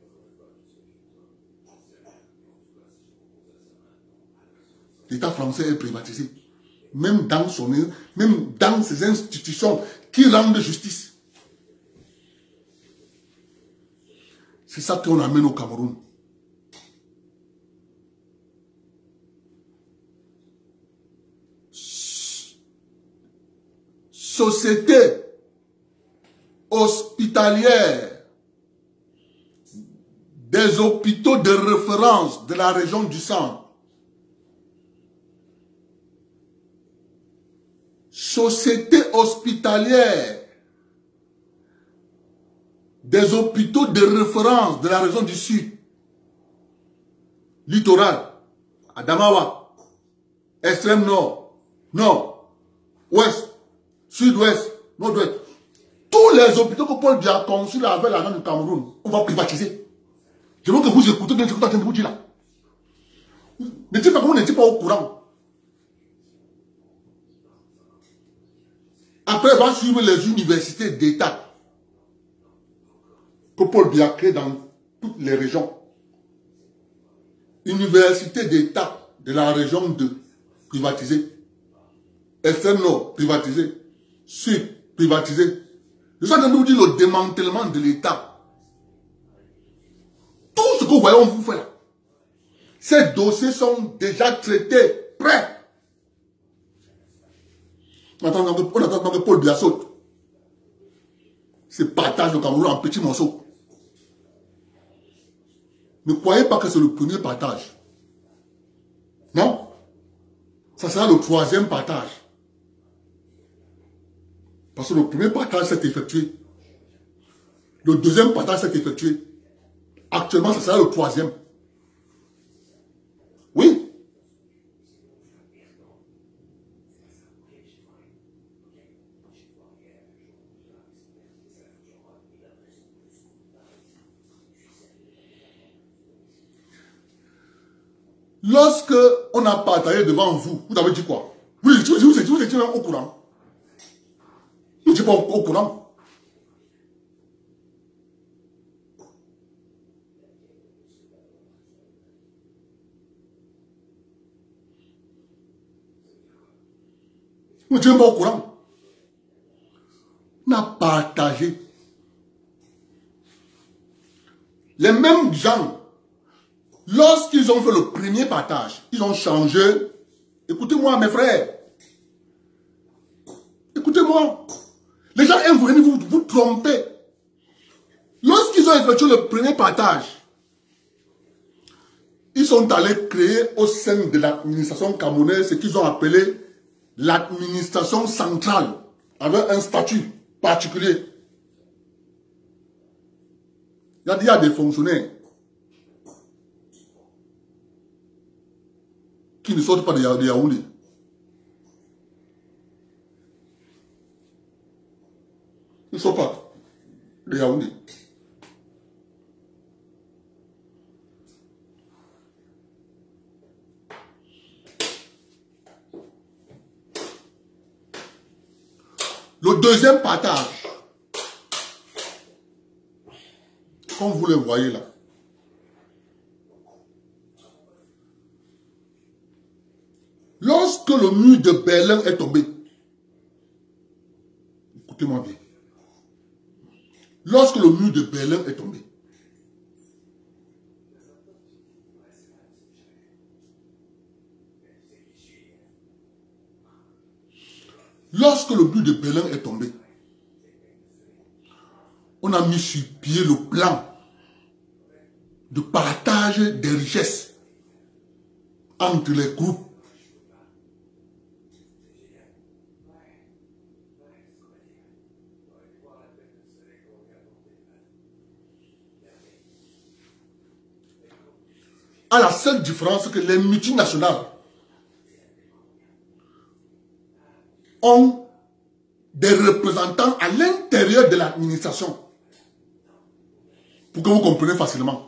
L'État français est privatisé. Même dans, son, même dans ses institutions qui rendent justice. C'est ça qu'on amène au Cameroun. Société hospitalière des hôpitaux de référence de la région du centre. Société hospitalière des hôpitaux de référence de la région du sud. Littoral, Adamawa, extrême nord, nord, ouest, sud-ouest, nord-ouest. Tous les hôpitaux que Paul Biya a conçus avec l'argent du Cameroun, on va privatiser. Je veux que vous écoutez bien ce que je suis en train de vous dire là. Ne dites pas que vous n'étiez pas au courant. Après, on va suivre les universités d'État que Paul Biya a créées dans toutes les régions. Université d'État de la région de privatisée. Extrême Nord, privatisé. Sud, privatisé. Je suis en train de vous dire le démantèlement de l'État. Tout ce que vous voyez, on vous fait là. Ces dossiers sont déjà traités, prêts. On attend que Paul Biya saute. C'est partage le Cameroun en petits morceaux. Ne croyez pas que c'est le premier partage. Non. Ça sera le troisième partage. Parce que le premier partage s'est effectué. Le deuxième partage s'est effectué. Actuellement, ça sera le troisième. Oui. Lorsque on a partagé devant vous, vous avez dit quoi? Vous étiez, vous étiez, vous étiez même au courant. Vous n'étiez pas au, au courant. Vous n'étiez même pas au courant. On a partagé. Les mêmes gens, lorsqu'ils ont fait le premier partage, ils ont changé. Écoutez-moi, mes frères. Écoutez-moi. Les gens aiment venir vous, vous tromper. Lorsqu'ils ont effectué le premier partage, ils sont allés créer au sein de l'administration camerounaise ce qu'ils ont appelé l'administration centrale, avec un statut particulier. Il y a, il y a des fonctionnaires qui ne sortent pas de Yaoundé. Ils ne sortent pas de Yaoundé. Le deuxième partage, comme vous le voyez là, lorsque le mur de Berlin est tombé, écoutez-moi bien, lorsque le mur de Berlin est tombé, lorsque le mur de Berlin est tombé, on a mis sur pied le plan de partage des richesses entre les groupes. À la seule différence que les multinationales ont des représentants à l'intérieur de l'administration. Pour que vous compreniez facilement.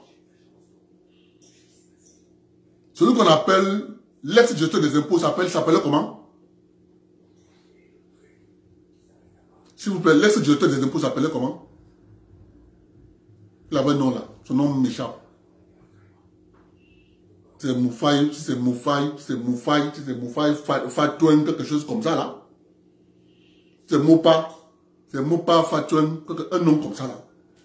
Celui qu'on appelle l'ex-gesteur des impôts s'appelle s'appelait comment? S'il vous plaît, l'ex-gesteur des impôts s'appelait comment? Il avait un nom là. Son nom m'échappe. C'est Moufaï, c'est Moufaï, c'est Moufaï, c'est Moufaï, Fatouane, quelque chose comme ça là. C'est Moupa, c'est Moupa, Fatouane, un nom comme ça là.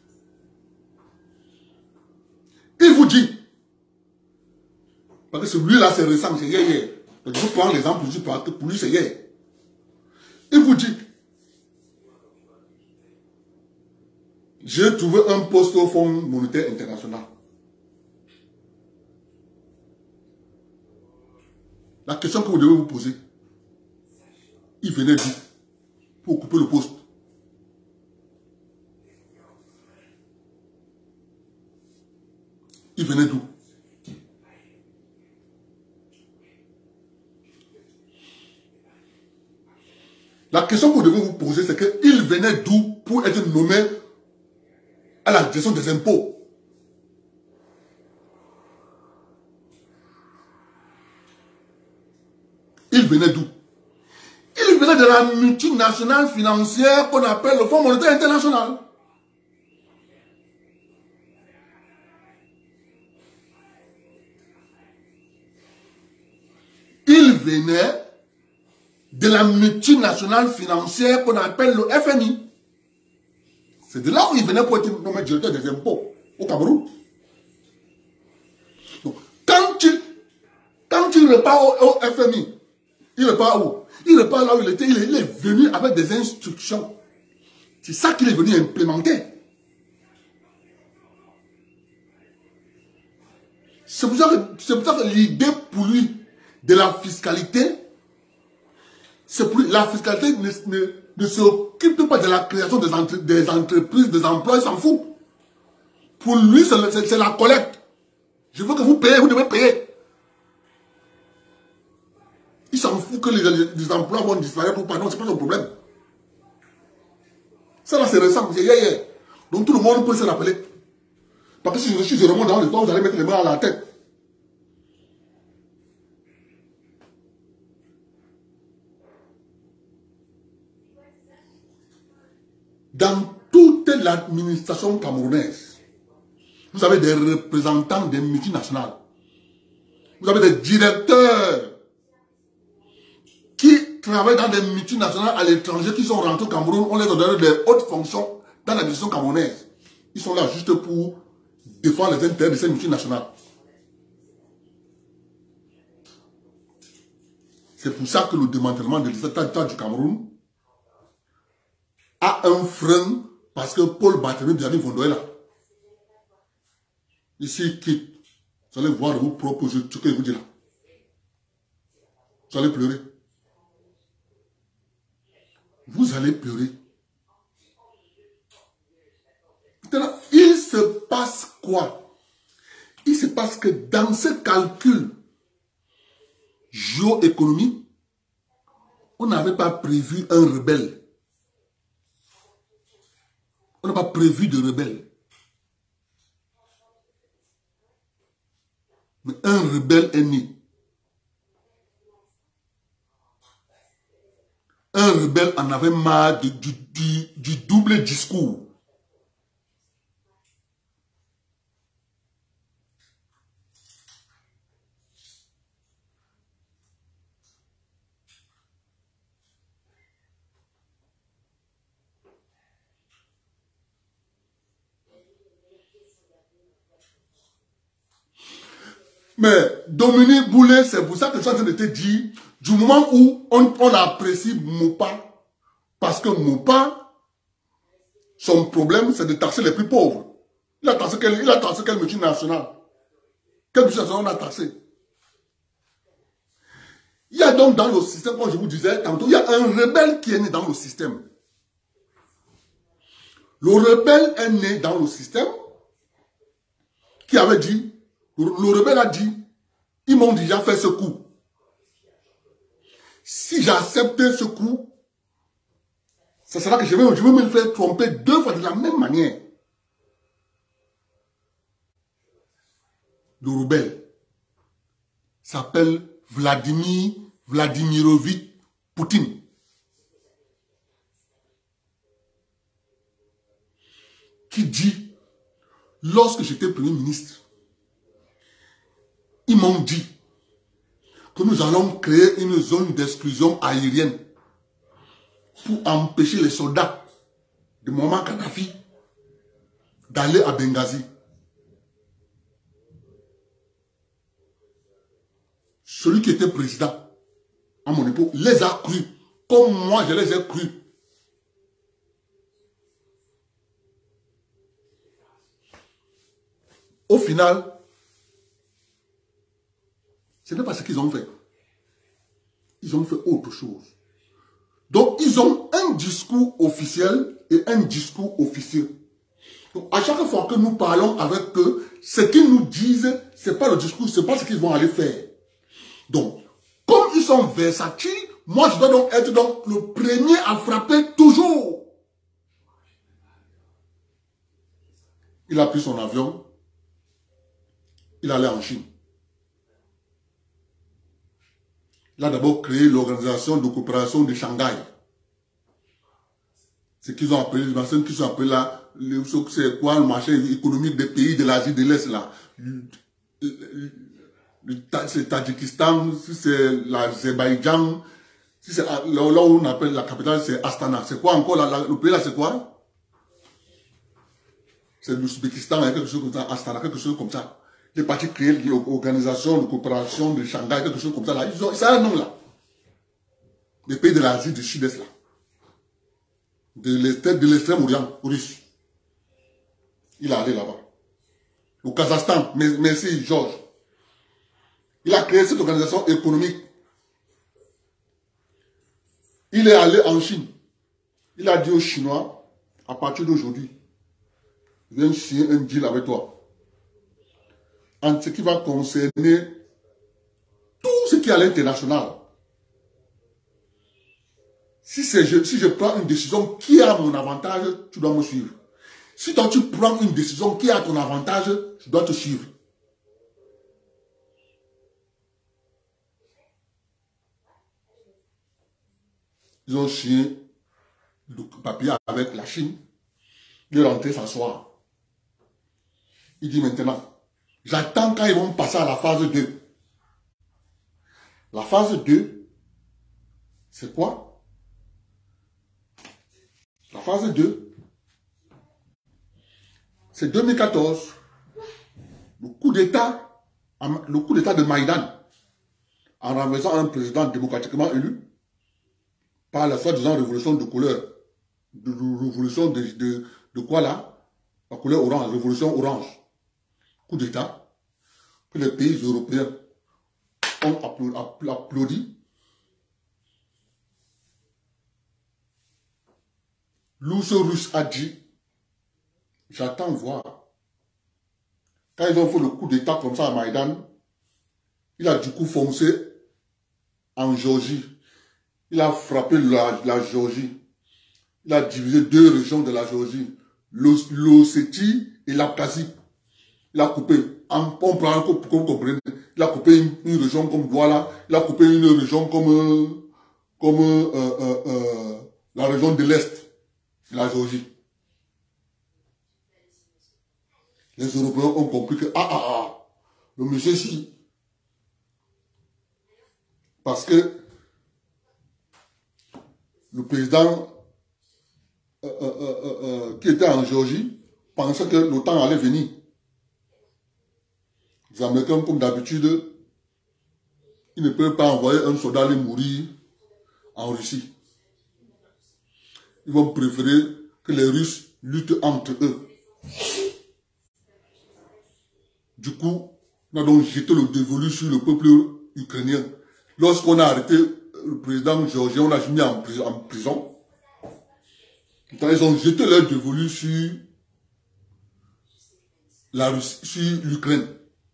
Il vous dit, parce que celui-là c'est récent, c'est hier, hier. Je vous prends l'exemple parce que pour lui c'est hier. Il vous dit, j'ai trouvé un poste au Fonds monétaire international. La question que vous devez vous poser, il venait d'où pour occuper le poste? Il venait d'où? La question que vous devez vous poser, c'est qu'il venait d'où pour être nommé à la direction des impôts? Il venait d'où? Il venait de la multinationale financière qu'on appelle le Fonds monétaire international. Il venait de la multinationale financière qu'on appelle le F M I. C'est de là où il venait pour être nommé directeur des impôts au Cameroun. Donc, quand il, quand il repart au, au F M I, il repart où? Il repart là où il était. Il est, il est venu avec des instructions. C'est ça qu'il est venu implémenter. C'est pour ça que, c'est pour ça que l'idée pour lui de la fiscalité, c'est pour lui, la fiscalité ne, ne, ne s'occupe pas de la création des, entre, des entreprises, des emplois, il s'en fout. Pour lui, c'est la collecte. Je veux que vous payez, vous devez payer. Il s'en fout que les, les, les emplois vont disparaître ou pas. Non, c'est pas son problème. Ça là, c'est récent, c'est hier, hier. Donc tout le monde peut se rappeler. Parce que si je, si je remonte dans l'histoire, vous allez mettre les mains à la tête. Dans toute l'administration camerounaise, vous avez des représentants des multinationales. Vous avez des directeurs qui travaillent dans des multinationales à l'étranger, qui sont rentrés au Cameroun. On les a donné des hautes fonctions dans l'administration camerounaise. Ils sont là juste pour défendre les intérêts de ces multinationales. C'est pour ça que le démantèlement de l'État du Cameroun a un frein, parce que Paul Barthélémy Biani Vondoé là. Ici, quitte. Vous allez voir de vos propres yeux ce que je vous dis là. Vous allez pleurer. Vous allez pleurer. Maintenant, il se passe quoi? Il se passe que dans ce calcul géoéconomique, on n'avait pas prévu un rebelle. On n'a pas prévu de rebelle. Mais un rebelle est né. Un rebelle en avait marre du, du, du, du double discours. Mais Dominique Boulet, c'est pour ça que ça te dit, du moment où on, on apprécie Moupa, parce que Moupa, son problème, c'est de taxer les plus pauvres. Il a taxé quelle, il a taxé quelle multinationale? Quelle multinationale on a taxé? Il y a donc dans le système, comme je vous disais tantôt, il y a un rebelle qui est né dans le système. Le rebelle est né dans le système, qui avait dit, le rebelle a dit, ils m'ont déjà fait ce coup. Si j'accepte ce coup, ça sera que je vais, je vais me faire tromper deux fois de la même manière. Le rebelle s'appelle Vladimir Vladimirovitch Poutine. Qui dit, lorsque j'étais Premier ministre, ils m'ont dit que nous allons créer une zone d'exclusion aérienne pour empêcher les soldats de Muammar Kadhafi d'aller à Benghazi. Celui qui était président à mon époque les a crus, comme moi je les ai crus. Au final, ce n'est pas ce qu'ils ont fait. Ils ont fait autre chose. Donc, ils ont un discours officiel et un discours officieux. Donc, à chaque fois que nous parlons avec eux, ce qu'ils nous disent, ce n'est pas le discours, ce n'est pas ce qu'ils vont aller faire. Donc, comme ils sont versatiles, moi je dois donc être donc le premier à frapper toujours. Il a pris son avion, il allait en Chine. Il a d'abord créé l'organisation de coopération de Shanghai. C'est qu'ils ont appelé, les qu'ils ont appelé là, c'est quoi le marché économique des pays de l'Asie de l'Est là. C'est le Tadjikistan, si c'est l'Azerbaïdjan, si c'est là où on appelle la capitale, c'est Astana. C'est quoi encore là, le pays là, c'est quoi? C'est l'Ouzbékistan, quelque chose comme ça, Astana, quelque chose comme ça. Les partis créés l'organisation de coopération de Shanghai, quelque chose comme ça là. Ils ont, ça a un nom là. Les pays de l'Asie du Sud-Est là. De l'extrême-orient russe. Il est allé là-bas. Au Kazakhstan, merci Georges. Il a créé cette organisation économique. Il est allé en Chine. Il a dit aux Chinois, à partir d'aujourd'hui, je viens signer un deal avec toi. En ce qui va concerner tout ce qui est à l'international. Si, je, si je prends une décision qui est à mon avantage, tu dois me suivre. Si toi tu prends une décision qui est à ton avantage, je dois te suivre. Ils ont signé le papier avec la Chine. Il est rentré s'asseoir. Il dit maintenant, j'attends quand ils vont passer à la phase deux. La phase deux, c'est quoi? La phase deux, c'est deux mille quatorze. Le coup d'État, le coup d'État de Maïdan, en renversant un président démocratiquement élu, par la soi-disant révolution de couleur, de, de révolution de, de, de quoi là? La couleur orange, révolution orange. Coup d'État, que les pays européens ont applaudi. L'Ousse russe a dit, j'attends voir. Quand ils ont fait le coup d'État comme ça à Maïdan, il a du coup foncé en Géorgie. Il a frappé la, la Géorgie. Il a divisé deux régions de la Géorgie, l'Ossétie et l'Abkhazie. Il a coupé, on prend comme vous comprenez, il a coupé une, une région comme Douala, il a coupé une région comme, comme euh, euh, euh, la région de l'Est. La Géorgie. Les Européens ont compris que, ah, ah, ah, le monsieur si. Parce que le président euh, euh, euh, euh, qui était en Géorgie pensait que l'OTAN allait venir. Les Américains, comme d'habitude, ils ne peuvent pas envoyer un soldat aller mourir en Russie. Ils vont préférer que les Russes luttent entre eux. Du coup, on a donc jeté le dévolu sur le peuple ukrainien. Lorsqu'on a arrêté le président géorgien, on l'a mis en prison. Ils ont jeté leur dévolu sur la Russie, sur l'Ukraine.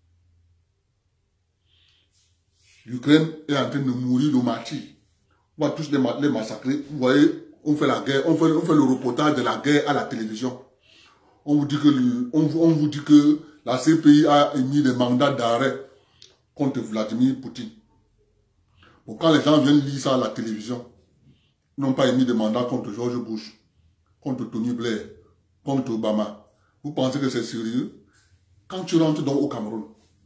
L'Ukraine est en train de mourir de martyrs. On va tous les massacrer. Vous voyez, on fait la guerre, on fait, on fait le reportage de la guerre à la télévision. On vous dit que, le, on, on vous dit que la C P I a émis des mandats d'arrêt contre Vladimir Poutine. Bon, quand les gens viennent lire ça à la télévision, ils n'ont pas émis de mandat contre George Bush, contre Tony Blair, contre Obama. Vous pensez que c'est sérieux? Quand tu rentres donc au Cameroun,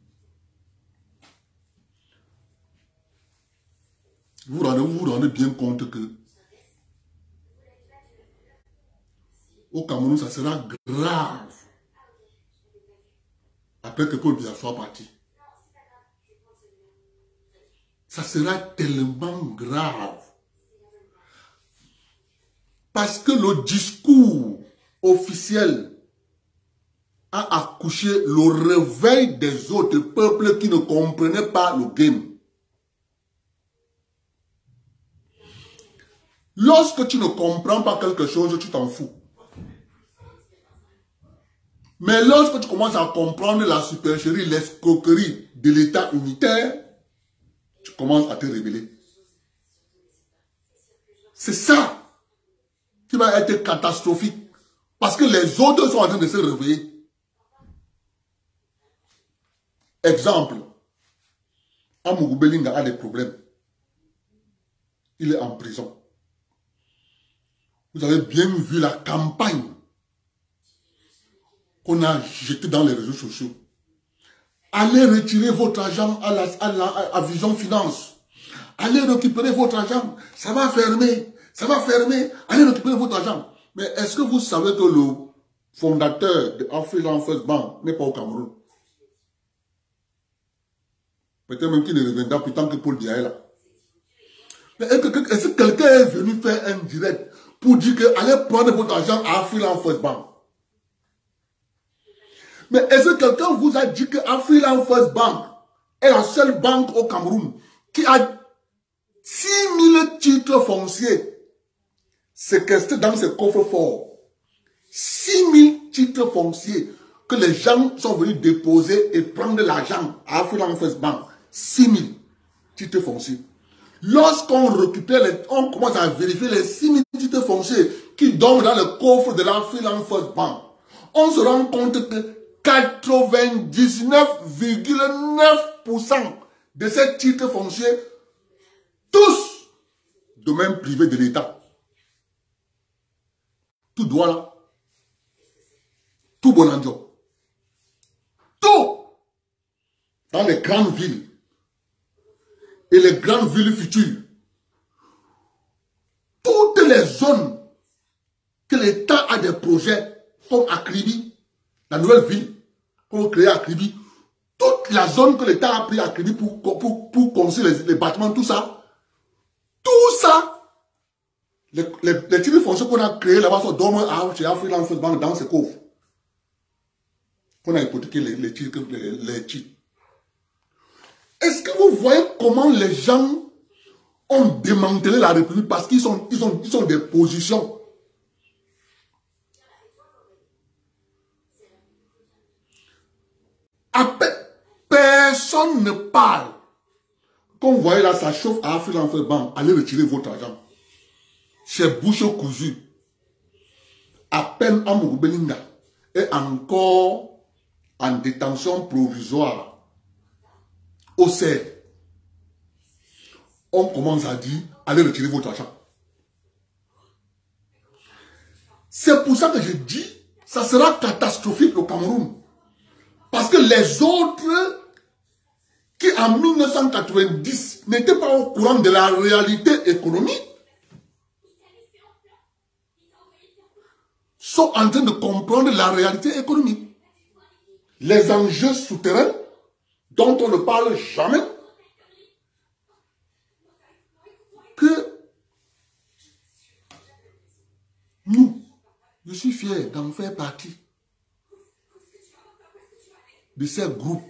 vous vous rendez, vous vous rendez bien compte que au Cameroun, ça sera grave après que Paul Biya soit parti. Ça sera tellement grave. Parce que le discours officiel a accouché le réveil des autres peuples qui ne comprenaient pas le game. Lorsque tu ne comprends pas quelque chose, tu t'en fous. Mais lorsque tu commences à comprendre la supercherie, l'escroquerie de l'État unitaire, tu commences à te révéler. C'est ça qui va être catastrophique. Parce que les autres sont en train de se réveiller. Exemple, Amougou Belinga a des problèmes. Il est en prison. Vous avez bien vu la campagne qu'on a jetée dans les réseaux sociaux. Allez retirer votre argent à, la, à, la, à Vision Finance. Allez récupérer votre argent. Ça va fermer. Ça va fermer. Allez récupérer votre argent. Mais est-ce que vous savez que le fondateur de Afriland First Bank n'est pas au Cameroun? Peut-être même qu'il ne reviendra plus tant que Paul Biya est là. Mais est-ce que, est-ce que quelqu'un est venu faire un direct pour dire que allez prendre votre argent à Afriland First Bank? Mais est-ce que quelqu'un vous a dit que Afriland First Bank est la seule banque au Cameroun qui a six mille titres fonciers séquestrés dans ses coffres forts? six mille titres fonciers que les gens sont venus déposer et prendre l'argent à Afriland First Bank. six mille titres fonciers. Lorsqu'on récupère, les, on commence à vérifier les six mille titres fonciers qui dorment dans le coffre de l'Afriland First Bank, on se rend compte que quatre-vingt-dix-neuf virgule neuf pour cent de ces titres fonciers, tous domaine privé de l'État. Tout droit là. Tout bonandio. Tout dans les grandes villes et les grandes villes futures. Toutes les zones que l'État a des projets comme Akribi, la nouvelle ville, pour créer Akribi, toute la zone que l'État a pris à Akribi pour, pour, pour construire les, les bâtiments, tout ça, tout ça, les, les, les titres fonciers qu'on a créés là-bas sont dormants chez Afriland First Bank dans ses coffres. On a hypothéqué les, les titres. Les, les titres. Est-ce que vous voyez comment les gens ont démantelé la République parce qu'ils sont, ils ont, ils ont des positions? À peine, personne ne parle. Quand vous voyez là, ça chauffe à Afriland First Bank, allez retirer votre argent. C'est bouche cousue. À peine Amougou Belinga est encore en détention provisoire au C E R. On commence à dire, allez retirer votre argent. C'est pour ça que je dis, ça sera catastrophique au Cameroun. Parce que les autres qui en mille neuf cent quatre-vingt-dix n'étaient pas au courant de la réalité économique sont en train de comprendre la réalité économique. Les enjeux souterrains dont on ne parle jamais, que nous, je suis fier d'en faire partie de ces groupes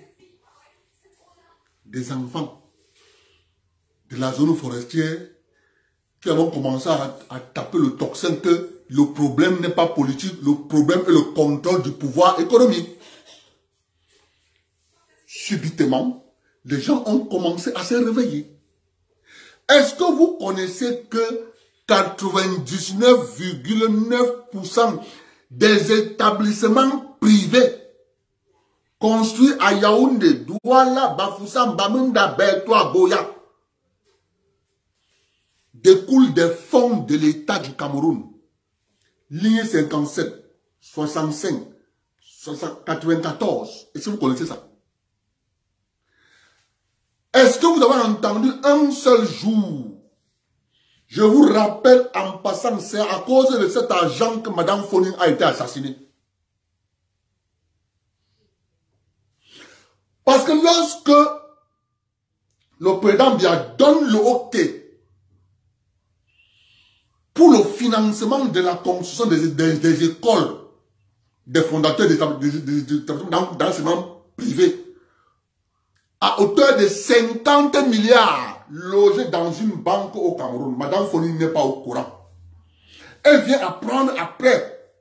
des enfants de la zone forestière qui avons commencé à, à taper le tocsin que le problème n'est pas politique, le problème est le contrôle du pouvoir économique. Subitement, les gens ont commencé à se réveiller. Est-ce que vous connaissez que quatre-vingt-dix-neuf virgule neuf pour cent des établissements privés construits à Yaoundé, Douala, Bafoussam, Bamenda, Bertois, Boya découlent des fonds de l'État du Cameroun? Ligne cinquante-sept, soixante-cinq, quatre-vingt-quatorze. Est-ce que vous connaissez ça? Est-ce que vous avez entendu un seul jour? Je vous rappelle en passant, c'est à cause de cet argent que Madame Foning a été assassinée. Parce que lorsque le président Biya donne le OK pour le financement de la construction des, des, des écoles, des fondateurs d'établissements d'enseignement privé, à hauteur de cinquante milliards logés dans une banque au Cameroun, Madame Foning n'est pas au courant. Elle vient apprendre après.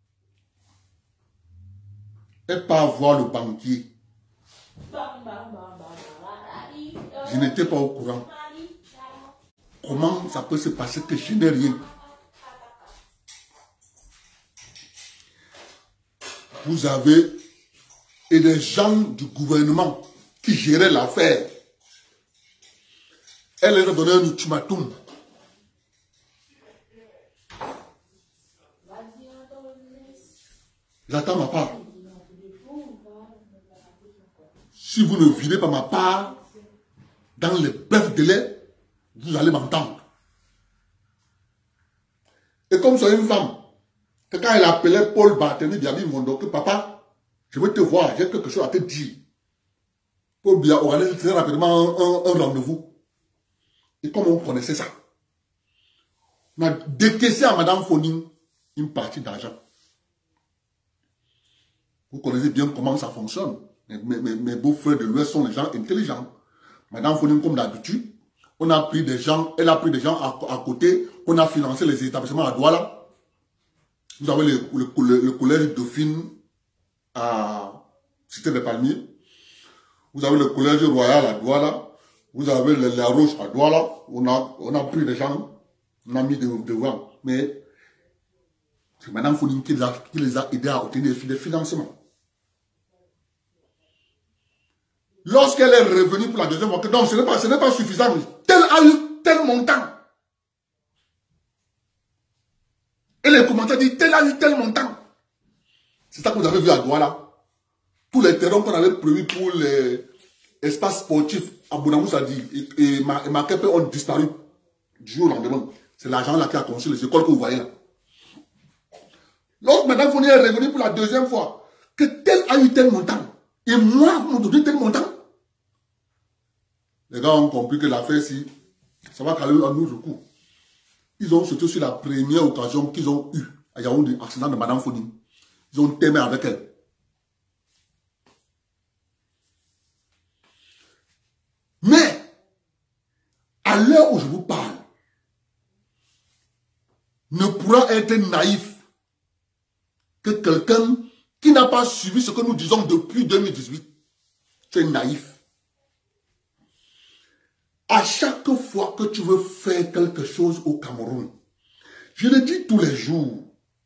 Elle part voir le banquier. Je n'étais pas au courant. comment ça peut se passer que je n'ai rien? Vous avez et des gens du gouvernement qui géraient l'affaire. Elle leur a donné un ultimatum. J'attends ma part. Si vous ne virez pas ma part dans les brefs délais, vous allez m'entendre. Et comme c'est une femme, que quand elle appelait Paul Barthélémy Biabi Mondo, que papa, je veux te voir, j'ai quelque chose à te dire. Paul Biabi organise très rapidement un, un, un rendez-vous. Et comme on connaissait ça, on a décaissé à Madame Foning une partie d'argent. Vous connaissez bien comment ça fonctionne. Mes, mes, mes beaux-frères de l'Ouest sont des gens intelligents. Madame Foning, comme d'habitude, on a pris des gens, elle a pris des gens à, à côté, on a financé les établissements à Douala. Vous avez le, le, le, le collège Dauphine à Cité des Palmiers. Vous avez le collège royal à Douala. Vous avez le, la Roche à Douala. On a, on a pris des gens, on a mis devant. Mais c'est Madame Foning qui les a, qui les a aidés à obtenir des financements. Lorsqu'elle est revenue pour la deuxième fois, donc ce n'est pas, ce n'est pas suffisant. Tel a eu tel montant. Et les commentaires disent tel a eu tel montant. C'est ça que vous avez vu à Douala. Tous les terrains qu'on avait prévus pour les espaces sportifs à Bounamoussadi et, et, et Makepe ont disparu du jour au lendemain. C'est l'argent là qui a construit les écoles que vous voyez là. Lorsque Madame Fournier est revenue pour la deuxième fois, que tel a eu tel montant, et moi, vous m'ont donné tel montant. Les gars ont compris que l'affaire, si ça va caler un autre coup. Ils ont sauté sur la première occasion qu'ils ont eue à Yaoundé, accident de Madame Fournier. Ils ont témé avec elle. Mais, à l'heure où je vous parle, ne pourra être naïf que quelqu'un qui n'a pas suivi ce que nous disons depuis deux mille dix-huit. Tu es naïf. À chaque fois que tu veux faire quelque chose au Cameroun, je le dis tous les jours,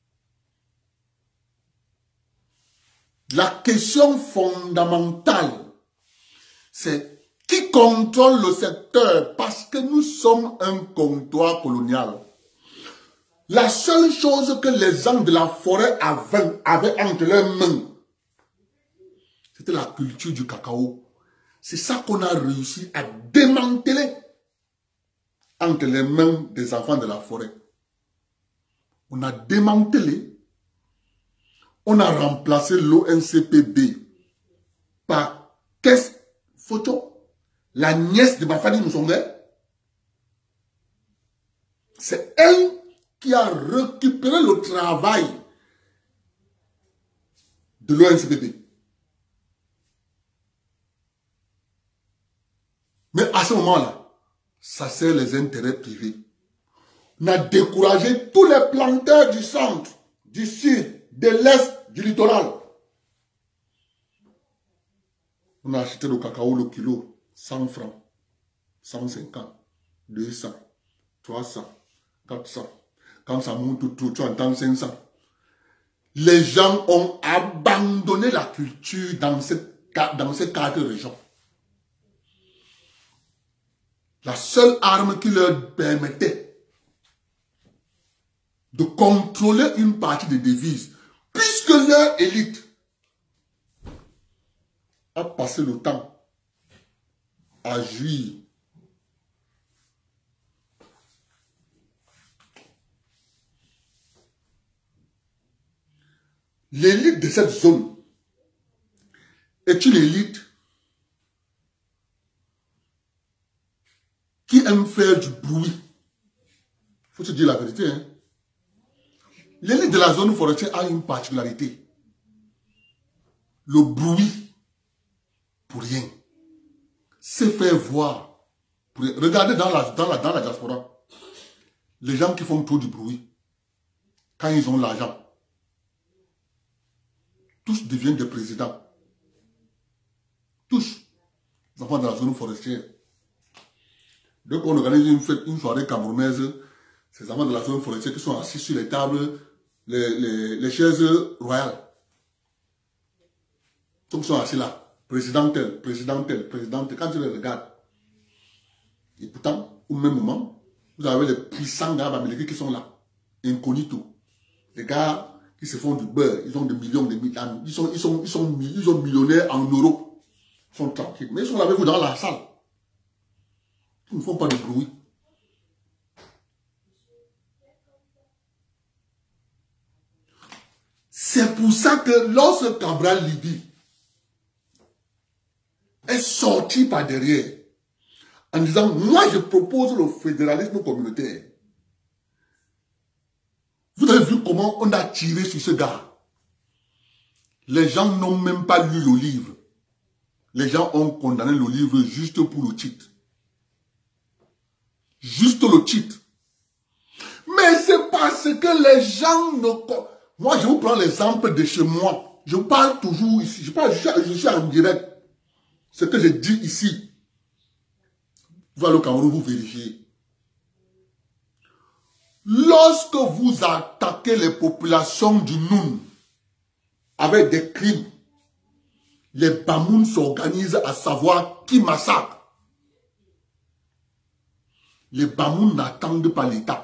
la question fondamentale, c'est qui contrôle le secteur parce que nous sommes un comptoir colonial. La seule chose que les gens de la forêt avaient, avaient entre leurs mains, c'était la culture du cacao. C'est ça qu'on a réussi à démanteler entre les mains des enfants de la forêt. On a démantelé, on a remplacé l'O N C P B par Kess Photo, la nièce de Bafani Moussongé. C'est elle qui a récupéré le travail de l'O N C P B. Mais à ce moment-là, ça sert les intérêts privés. On a découragé tous les planteurs du centre, du sud, de l'est, du littoral. On a acheté le cacao, le kilo, cent francs, cent cinquante, deux cents, trois cents, quatre cents. Quand ça monte tout, tu entends cinq cents. Les gens ont abandonné la culture dans, cette, dans ces quatre régions. La seule arme qui leur permettait de contrôler une partie des devises, puisque leur élite a passé le temps à jouir l'élite de cette zone est une élite qui aime faire du bruit. Il faut se dire la vérité. Hein? L'élite de la zone forestière a une particularité. Le bruit, pour rien. Se faire voir. Pour rien. Regardez dans la, dans, la, dans la diaspora. Les gens qui font trop du bruit, quand ils ont l'argent, tous deviennent des présidents. Tous. Les enfants de la zone forestière. Donc on organise une fête, une soirée camerounaise, ces amants de la zone forestière qui sont assis sur les tables, les, les, les chaises royales. Donc ils sont assis là, président tel, président tel, président tel, quand tu les regardes. Et pourtant, au même moment, vous avez les puissants gars américains qui sont là, incognito. Les gars qui se font du beurre, ils ont des millions, des millions, ils sont, ils sont, ils sont, ils sont millionnaires en euros. Ils sont tranquilles. Mais ils sont là avec vous dans la salle. Ils ne font pas de bruit. C'est pour ça que lorsque Cabral Libye est sorti par derrière, en disant, moi je propose le fédéralisme communautaire. Vous avez vu comment on a tiré sur ce gars. Les gens n'ont même pas lu le livre. Les gens ont condamné le livre juste pour le titre. Juste le titre. Mais c'est parce que les gens ne... Moi, je vous prends l'exemple de chez moi. Je parle toujours ici. Je, parle, je, suis, je suis en direct. Ce que je dis ici. Vous allez au Cameroun, vous vérifiez. Lorsque vous attaquez les populations du Noun avec des crimes, les Bamouns s'organisent à savoir qui massacre. Les Bamouns n'attendent pas l'État.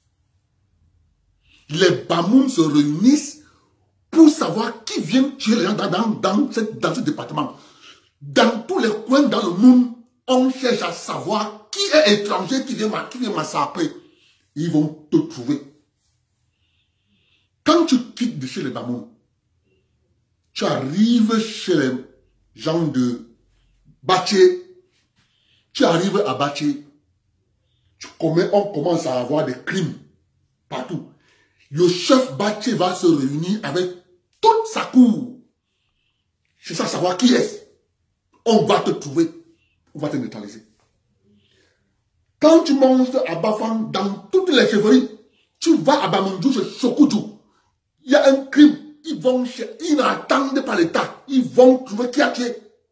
Les Bamouns se réunissent pour savoir qui vient tuer les gens dans, dans, dans, ce, dans ce département. Dans tous les coins dans le monde, on cherche à savoir qui est étranger qui vient, qui vient massacrer. Ils vont te trouver. Quand tu quittes de chez les Bamouns, tu arrives chez les gens de Baché, tu arrives à Baché, tu commets, on commence à avoir des crimes partout. Le chef Baché va se réunir avec toute sa cour. C'est ça, savoir qui est. On va te trouver, on va te neutraliser. Quand tu montes à Bafang, dans toutes les chefferies, tu vas à Bamandjou, chez Sokoudjou. Il y a un crime. Ils vont, ils n'attendent pas l'État. Ils vont trouver qui a tué.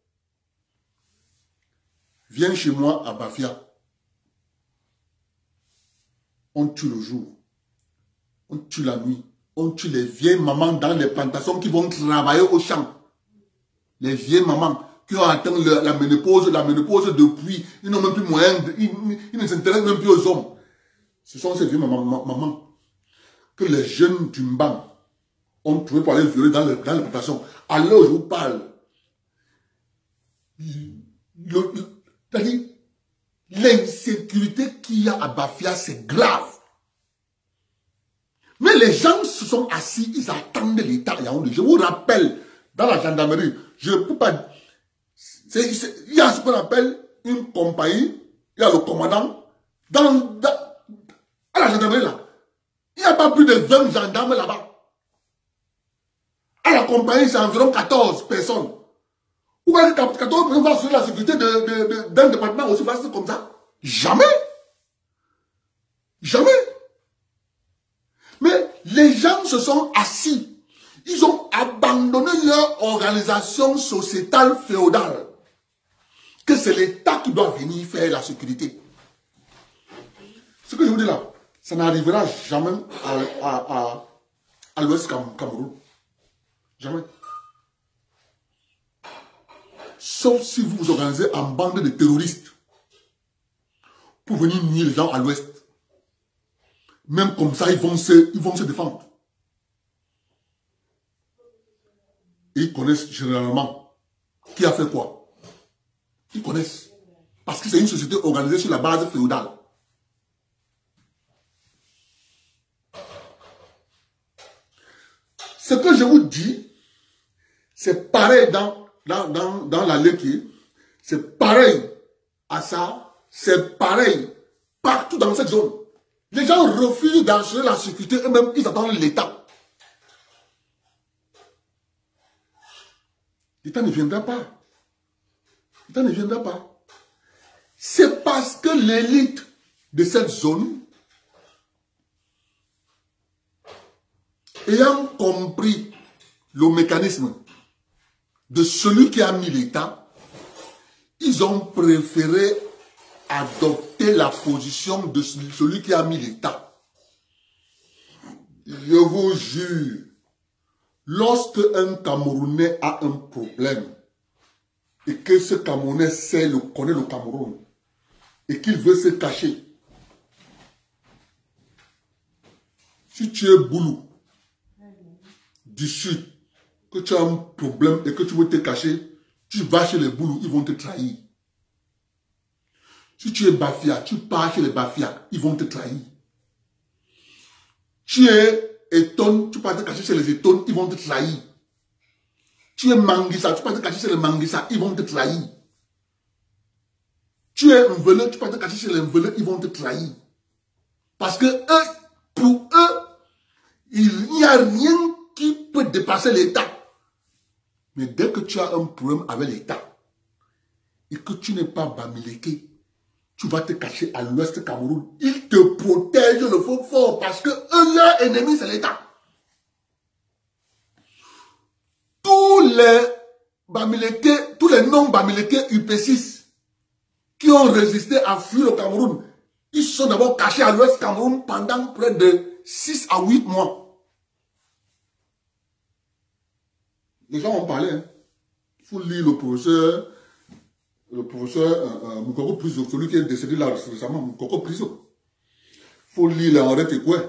Viens chez moi à Bafia. On tue le jour. On tue la nuit. On tue les vieilles mamans dans les plantations qui vont travailler au champ. Les vieilles mamans qui ont atteint le, la ménopause, la ménopause depuis, ils n'ont même plus moyen, de, ils, ils ne s'intéressent même plus aux hommes. Ce sont ces vieilles mamans, mamans que les jeunes du Mbam ont trouvé pour aller violer dans, le, dans les plantations. Alors je vous parle. L'insécurité qu'il y a à Bafia, c'est grave. Mais les gens se sont assis, ils attendent l'État. Je vous rappelle, dans la gendarmerie, je ne peux pas... C'est, c'est, il y a ce qu'on appelle une compagnie, il y a le commandant, dans, dans, à la gendarmerie là, il n'y a pas plus de vingt gendarmes là-bas. À la compagnie, c'est environ quatorze personnes. Vous voyez que quatorze personnes vont sur la sécurité de, de, de, d'un département aussi vaste comme ça? Jamais. Jamais. Mais les gens se sont assis. Ils ont abandonné leur organisation sociétale féodale. Que c'est l'État qui doit venir faire la sécurité. Ce que je vous dis là, ça n'arrivera jamais à, à, à, à l'Ouest Cameroun. Jamais. Sauf si vous vous organisez en bande de terroristes pour venir nier les gens à l'Ouest. Même comme ça, ils vont se, ils vont se défendre. Et ils connaissent généralement qui a fait quoi. Ils connaissent. Parce que c'est une société organisée sur la base féodale. Ce que je vous dis, c'est pareil dans, dans, dans, dans la Léki, c'est pareil à ça, c'est pareil partout dans cette zone. Les gens refusent d'assurer la sécurité, eux-mêmes, ils attendent l'État. L'État ne viendra pas. L'État ne viendra pas. C'est parce que l'élite de cette zone, ayant compris le mécanisme de celui qui a mis l'État, ils ont préféré adopter accepter la position de celui qui a mis l'État. Je vous jure, lorsque un Camerounais a un problème et que ce Camerounais sait le, connaît le Cameroun et qu'il veut se cacher, si tu es boulou du sud, que tu as un problème et que tu veux te cacher, tu vas chez les boulous, ils vont te trahir. Si tu es Bafia, tu pars chez les Bafia, ils vont te trahir. Tu es Eton, tu pars te cacher chez les Eton, ils vont te trahir. Tu es Manguissa, tu pars te cacher chez les Manguissa, ils vont te trahir. Tu es Mveleu, tu pars te cacher chez les Mveleu, ils vont te trahir. Parce que eux, pour eux, il n'y a rien qui peut dépasser l'État. Mais dès que tu as un problème avec l'État et que tu n'es pas Bamileke, tu vas te cacher à l'ouest Cameroun. Ils te protègent le faux fort parce que eux, leur ennemi, c'est l'État. Tous les Bamileke, tous les non-Bamileke U P six qui ont résisté à fuir le Cameroun, ils se sont d'abord cachés à l'ouest Cameroun pendant près de six à huit mois. Les gens ont parlé. Hein. Il faut lire le professeur, le professeur euh, euh, Moukoko Priso, celui qui est décédé là récemment, Moukoko Priso. Il faut lire les Henriette et quoi.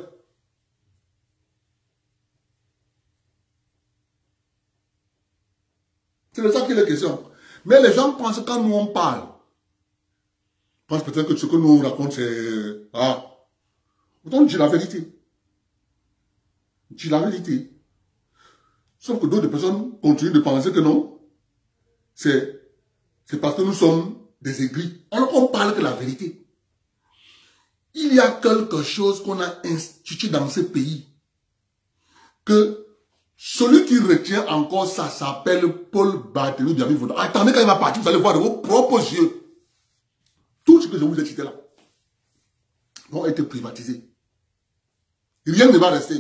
C'est de ça qu'il est question. Mais les gens pensent quand nous on parle, pensent peut-être que ce que nous on raconte c'est... Ah, autant dire la vérité. Dis la vérité. Sauf que d'autres personnes continuent de penser que non. C'est parce que nous sommes des aigris. Alors on parle que la vérité. Il y a quelque chose qu'on a institué dans ce pays. Que celui qui retient encore ça s'appelle Paul Barthélémy Biami. Attendez quand il va partir, vous allez voir de vos propres yeux. Tout ce que je vous ai cité là vont être privatisés. Rien ne va rester.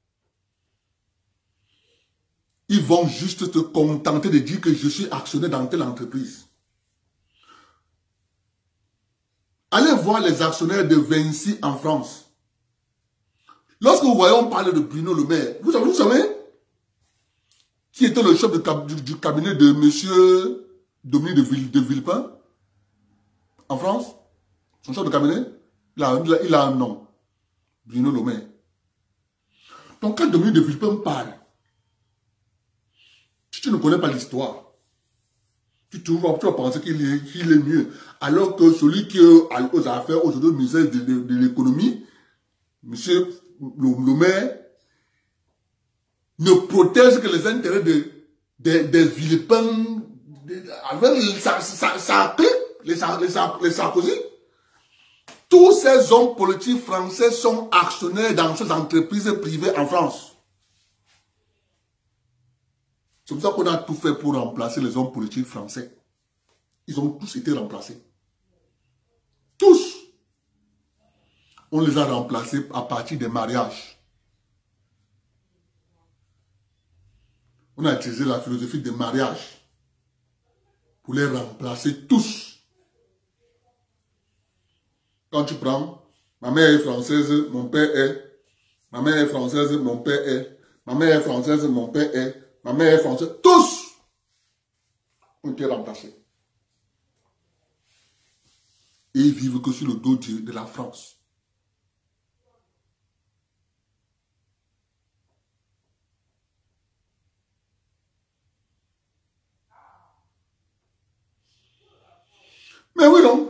Ils vont juste te contenter de dire que je suis actionnaire dans telle entreprise. Allez voir les actionnaires de Vinci en France. Lorsque vous voyez, on parle de Bruno Le Maire. Vous savez, vous savez qui était le chef de, du, du cabinet de M. Dominique de, Ville, de Villepin en France? Son chef de cabinet, il a, il a, il a un nom. Bruno Le Maire. Donc quand Dominique de Villepin parle, si tu ne connais pas l'histoire, tu, tu, vas, tu vas penser qu'il est, qu'il est mieux. Alors que celui qui est aux affaires aujourd'hui, le ministère de, de, de l'économie, M. Le, le Maire, ne protège que les intérêts de, de, des Villepins, de, avec sa, sa, sa, les, les, les Sarkozy. Tous ces hommes politiques français sont actionnaires dans ces entreprises privées en France. C'est pour ça qu'on a tout fait pour remplacer les hommes politiques français. Ils ont tous été remplacés. Tous. On les a remplacés à partir des mariages. On a utilisé la philosophie des mariages pour les remplacer tous. Quand tu prends, ma mère est française, mon père est, ma mère est française, mon père est, ma mère est française, mon père est, ma mère est française, tous ont été remplacés. Et ils vivent que sur le dos de, de la France. Mais oui, non.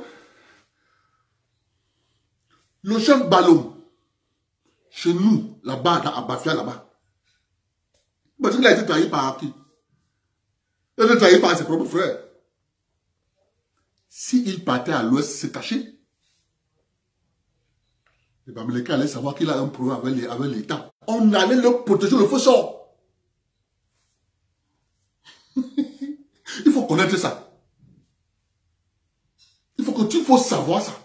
Le chef Ballon, chez nous, là-bas, à Bafia, là-bas, parce qu'il a été trahi par qui? Il a été trahi par ses propres frères. S'il partait à l'ouest se cacher, les Bamileke allaient savoir qu'il a un problème avec l'État. On allait le protéger le faux sort. Il faut connaître ça. Il faut que tu faut savoir ça.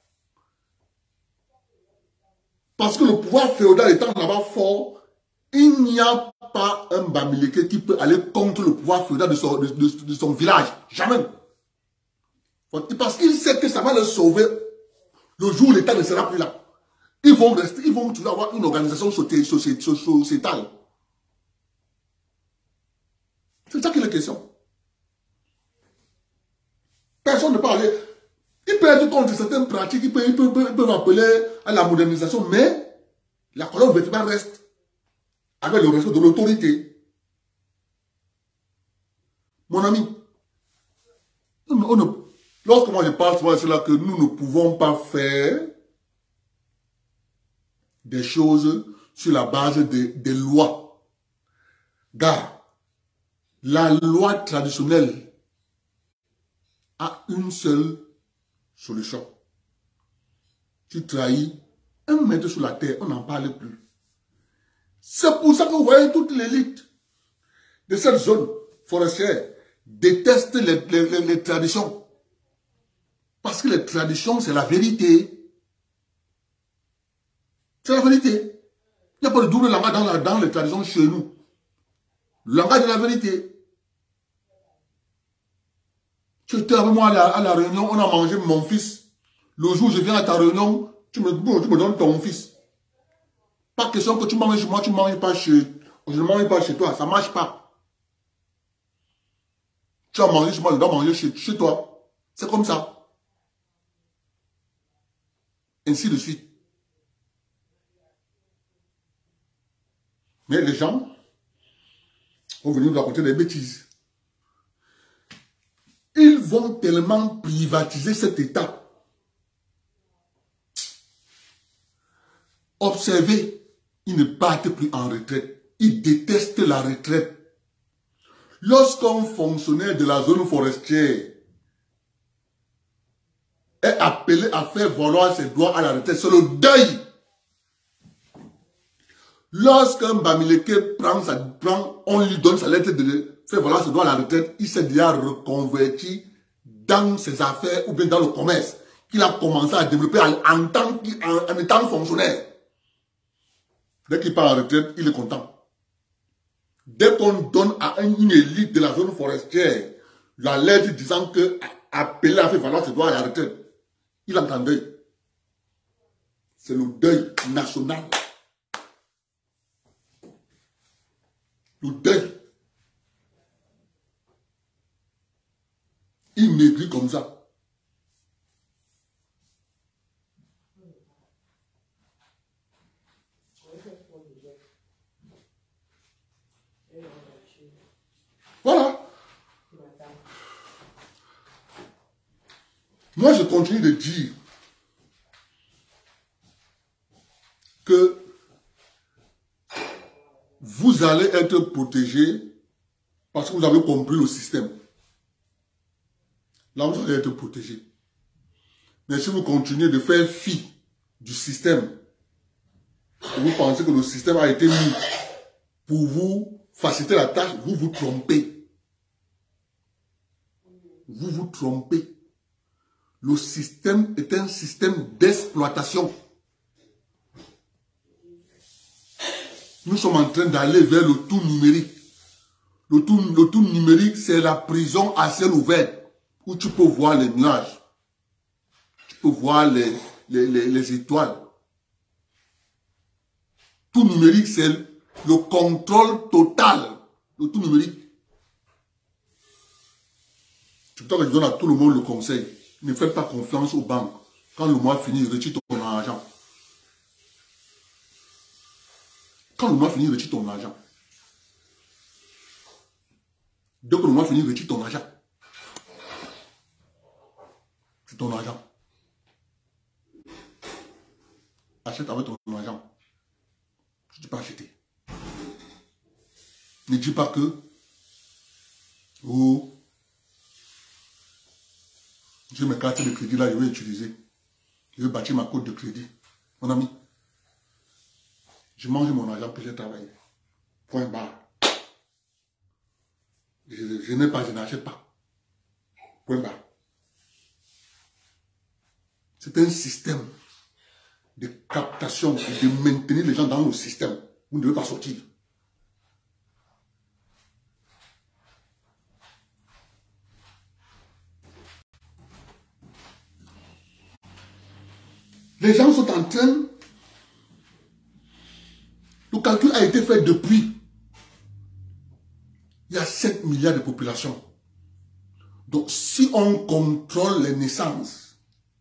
Parce que le pouvoir féodal étant là-bas fort, il n'y a pas un Bamileke qui peut aller contre le pouvoir féodal de son, de, de, de son village. Jamais. Parce qu'il sait que ça va le sauver Le jour où l'État ne sera plus là, ils vont rester, ils vont toujours avoir une organisation sociétale. C'est ça qui est la question. Personne ne peut aller. Il peut être contre certaines pratiques, il peut, il peut, il peut, il peut appeler à la modernisation, mais la colonne vertébrale reste avec le respect de l'autorité. Mon ami, on, on, lorsque moi je parle souvent de cela, que nous ne pouvons pas faire des choses sur la base des, des lois. Car la loi traditionnelle a une seule solution. Tu trahis un mètre sur la terre, on n'en parle plus. C'est pour ça que vous voyez toute l'élite de cette zone forestière déteste les, les, les, les traditions. Parce que les traditions, c'est la vérité. C'est la vérité. Il n'y a pas de double langage dans, la, dans les traditions chez nous. Le langage de la vérité. Tu étais avec moi à la, à la réunion, on a mangé mon fils. Le jour où je viens à ta réunion, tu me, tu me donnes ton fils. Pas question que tu manges chez moi, tu ne manges pas chez... Je ne mange pas chez toi, ça ne marche pas. Tu as mangé chez moi, je dois manger chez, chez toi. C'est comme ça. Ainsi de suite. Mais les gens vont venir nous raconter des bêtises. Ils vont tellement privatiser cet État. Observez, ils ne partent plus en retraite. Ils détestent la retraite. Lorsqu'un fonctionnaire de la zone forestière est appelé à faire valoir ses droits à la retraite, c'est le deuil. Lorsqu'un Bamileke prend, sa, prend, on lui donne sa lettre de faire valoir ses droits à la retraite, il s'est déjà reconverti dans ses affaires ou bien dans le commerce qu'il a commencé à développer en, en, tant, en, en étant fonctionnaire. Dès qu'il part en retraite, il est content. Dès qu'on donne à une élite de la zone forestière la lettre disant que appelé à faire valoir ses droits à la retraite, il entend deuil. C'est le deuil national. Le deuil. Il maigrit comme ça. Voilà. Moi, je continue de dire que vous allez être protégé parce que vous avez compris le système. Là, vous allez être protégé. Mais si vous continuez de faire fi du système, et vous pensez que le système a été mis pour vous faciliter la tâche, vous vous trompez. Vous vous trompez. Le système est un système d'exploitation. Nous sommes en train d'aller vers le tout numérique. Le tout, le tout numérique, c'est la prison à ciel ouvert où tu peux voir les nuages. Tu peux voir les, les, les, les étoiles. Tout numérique, c'est le contrôle total. Le tout numérique. C'est pour ça que je donne à tout le monde le conseil. Ne faites pas confiance aux banques. Quand le mois finit, retire ton argent. Quand le mois finit, retire ton argent. Dès que le mois finit, retire ton argent. C'est ton argent. Achète avec ton argent. Je ne dis pas acheter. Ne dis pas que oh, j'ai mes cartes de crédit là, je vais utiliser. Je vais bâtir ma cote de crédit. Mon ami, je mange mon argent que j'ai travaillé. Point barre. Je, je n'ai pas, je n'achète pas. Point barre. C'est un système de captation et de maintenir les gens dans le système. Vous ne devez pas sortir. Les gens sont en train... Le calcul a été fait depuis. Il y a sept milliards de population. Donc, si on contrôle les naissances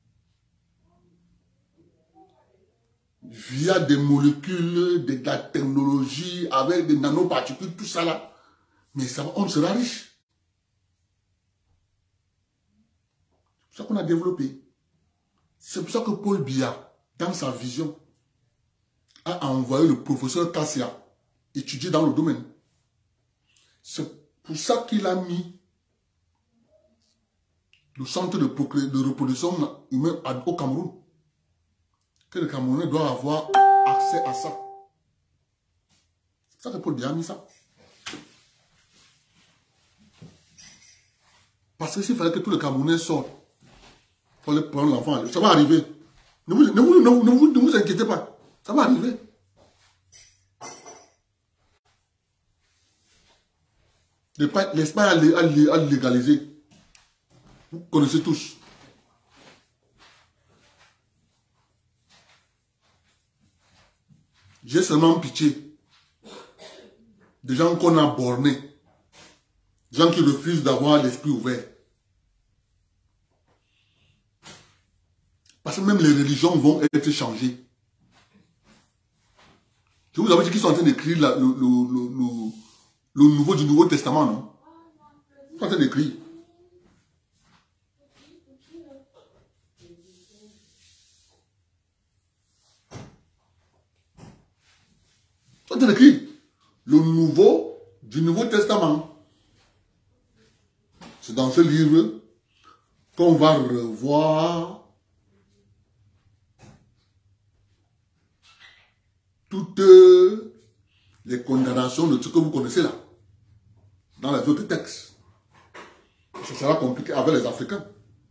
via des molécules, de la technologie, avec des nanoparticules, tout ça là, mais ça, on sera riche. C'est ça qu'on a développé. C'est pour ça que Paul Biya, dans sa vision, a envoyé le professeur Kassia étudier dans le domaine. C'est pour ça qu'il a mis le centre de, de reproduction humaine au Cameroun. Que le Camerounais doit avoir accès à ça. C'est ça que Paul Biya a mis ça. Parce que s'il fallait que tous les Camerounais sortent pour aller prendre l'enfant, ça va arriver. Ne vous, ne, vous, ne, vous, ne, vous, ne vous inquiétez pas. Ça va arriver. L'Espagne a légalisé. Vous connaissez tous. J'ai seulement pitié des gens qu'on a bornés, des gens qui refusent d'avoir l'esprit ouvert. Parce que même les religions vont être changées. Je vous avais dit qu'ils sont en train d'écrire le, le, le, le, le nouveau du Nouveau Testament, non? Ils sont en train d'écrire. Ils sont en train d'écrire le nouveau du Nouveau Testament. C'est dans ce livre qu'on va revoir toutes les condamnations de ce que vous connaissez là, dans les autres textes. Ça sera compliqué avec les Africains.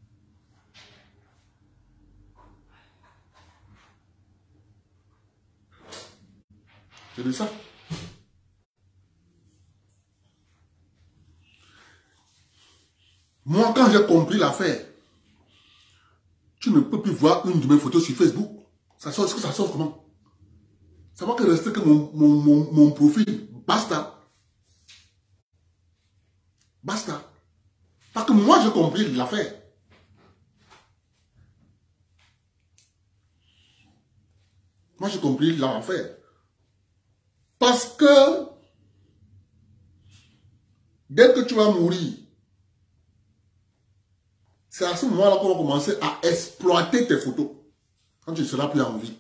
C'est de ça. Moi, quand j'ai compris l'affaire, tu ne peux plus voir une de mes photos sur Facebook. Ça sort, est-ce que ça sort comment? Ça va que rester que mon, mon, mon, mon profil. Basta. Basta. Parce que moi, j'ai compris l'affaire. Moi, j'ai compris l'affaire. Parce que dès que tu vas mourir, c'est à ce moment-là qu'on va commencer à exploiter tes photos. Quand tu ne seras plus en vie.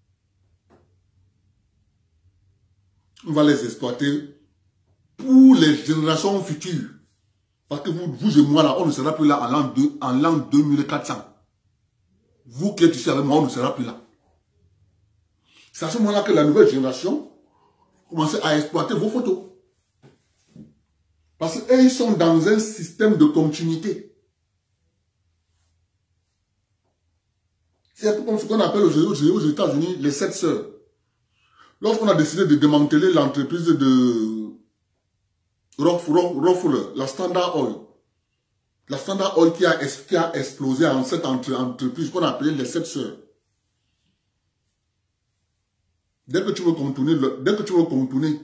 On va les exploiter pour les générations futures. Parce que vous, vous et moi, là, on ne sera plus là en l'an en l'an deux mille quatre cents. Vous qui êtes ici avec moi, on ne sera plus là. C'est à ce moment-là que la nouvelle génération commence à exploiter vos photos. Parce qu'ils sont dans un système de continuité. C'est un peu comme ce qu'on appelle aux États-Unis les sept sœurs. Lorsqu'on a décidé de démanteler l'entreprise de Rockefeller, la Standard Oil, la Standard Oil qui a, qui a explosé en cette entre, entreprise qu'on appelait les sept sœurs. Dès que tu veux contourner, le, dès que tu veux contourner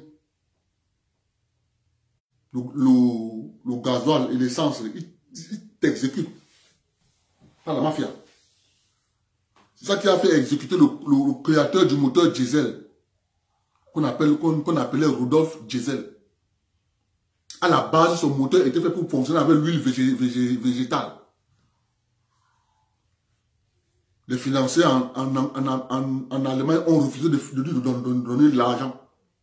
le, le, le gasoil et l'essence, ils il t'exécutent par la mafia. C'est ça qui a fait exécuter le, le, le créateur du moteur diesel, qu'on appelle, qu'on qu'on appelait Rudolf Diesel. À la base, son moteur était fait pour fonctionner avec l'huile végé, végé, végétale. Les financiers en, en, en, en, en Allemagne ont refusé de, de, de, de, de donner de l'argent.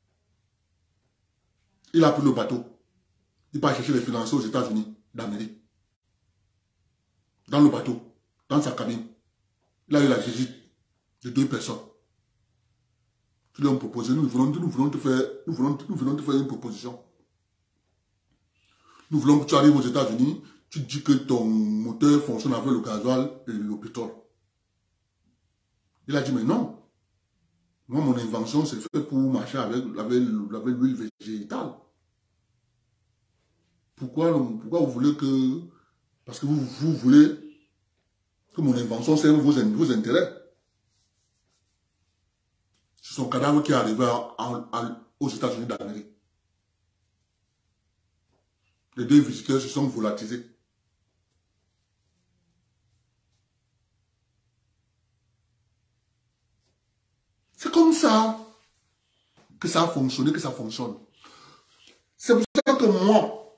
Il a pris le bateau. Il part chercher les financiers aux États-Unis d'Amérique. Dans le bateau, dans sa cabine. Il a eu la visite de deux personnes. Qui lui ont proposé, nous voulons, nous voulons te faire, nous voulons, nous voulons te faire une proposition. Nous voulons que tu arrives aux États-Unis, tu dis que ton moteur fonctionne avec le gasoil et le pétrole. Il a dit, mais non. Moi, mon invention, c'est fait pour marcher avec, avec, avec l'huile végétale. Pourquoi, pourquoi vous voulez que... Parce que vous, vous voulez que mon invention serve vos, vos intérêts. C'est son cadavre qui est arrivé à, à, à, aux États-Unis d'Amérique. Les deux visiteurs se sont volatilisés. C'est comme ça que ça a fonctionné, que ça fonctionne. C'est pour ça que moi,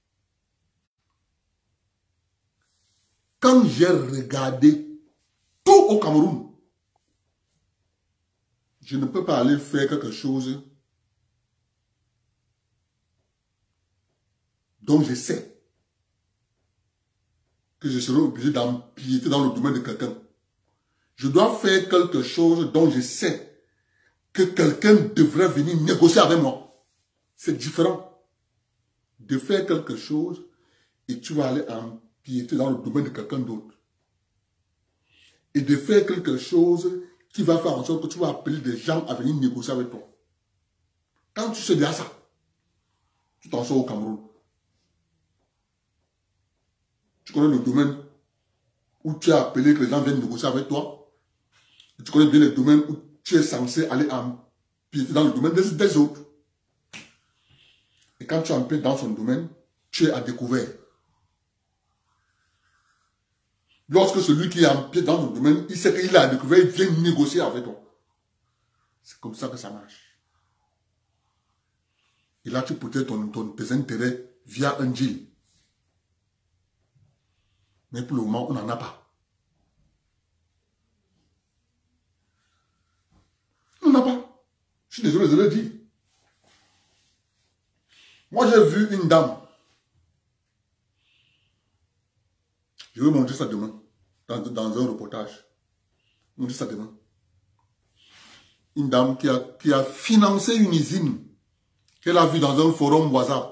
quand j'ai regardé tout au Cameroun, je ne peux pas aller faire quelque chose dont je sais que je serai obligé d'empiéter dans le domaine de quelqu'un. Je dois faire quelque chose dont je sais que quelqu'un devrait venir négocier avec moi. C'est différent de faire quelque chose et tu vas aller empiéter dans le domaine de quelqu'un d'autre. Et de faire quelque chose qui va faire en sorte que tu vas appeler des gens à venir négocier avec toi. Quand tu sais déjà ça, tu t'en sors au Cameroun. Tu connais le domaine où tu as appelé que les gens viennent négocier avec toi. Et tu connais bien les domaines où tu es censé aller empiéter dans le domaine des, des autres. Et quand tu empiètes dans son domaine, tu es à découvert. Lorsque celui qui empiète dans ton domaine, il sait qu'il a découvert, il vient négocier avec toi. C'est comme ça que ça marche. Et là, tu protèges ton, ton, tes intérêts via un deal. Mais pour le moment, on n'en a pas. On n'en a pas. Je suis désolé de le dire. Moi, j'ai vu une dame. Je vais montrer ça demain. Dans, dans un reportage. Je vais montrer ça demain. Une dame qui a, qui a financé une usine qu'elle a vue dans un forum WhatsApp.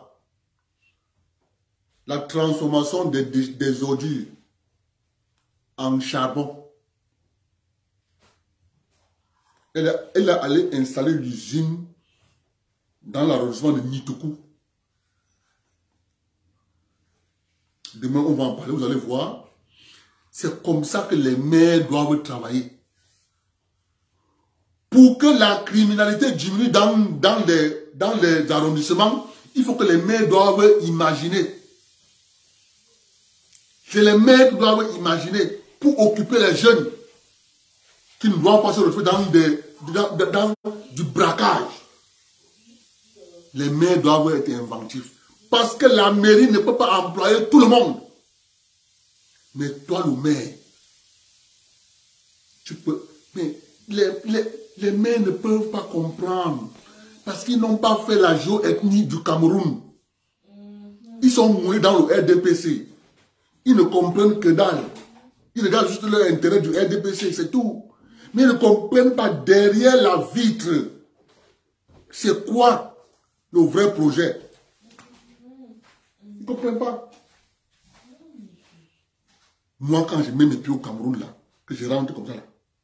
La transformation des, des, des ordures en charbon. Elle, a, elle a allé installer l'usine dans l'arrondissement de Nitoku. Demain, on va en parler, vous allez voir. C'est comme ça que les maires doivent travailler. Pour que la criminalité diminue dans, dans, les, dans les arrondissements, il faut que les maires doivent imaginer. C'est les maires qui doivent imaginer pour occuper les jeunes qui ne doivent pas se retrouver dans, des, dans, dans du braquage. Les maires doivent être inventifs. Parce que la mairie ne peut pas employer tout le monde. Mais toi, le maire, tu peux... Mais les, les, les maires ne peuvent pas comprendre. Parce qu'ils n'ont pas fait la géoethnie du Cameroun. Ils sont mouillés dans le R D P C. Ils ne comprennent que dalle. Ils regardent juste leur intérêt du R D P C, c'est tout. Mais ils ne comprennent pas derrière la vitre. C'est quoi le vrai projet? Ils ne comprennent pas. Moi, quand je mets mes pieds au Cameroun, là, que je rentre comme ça, là,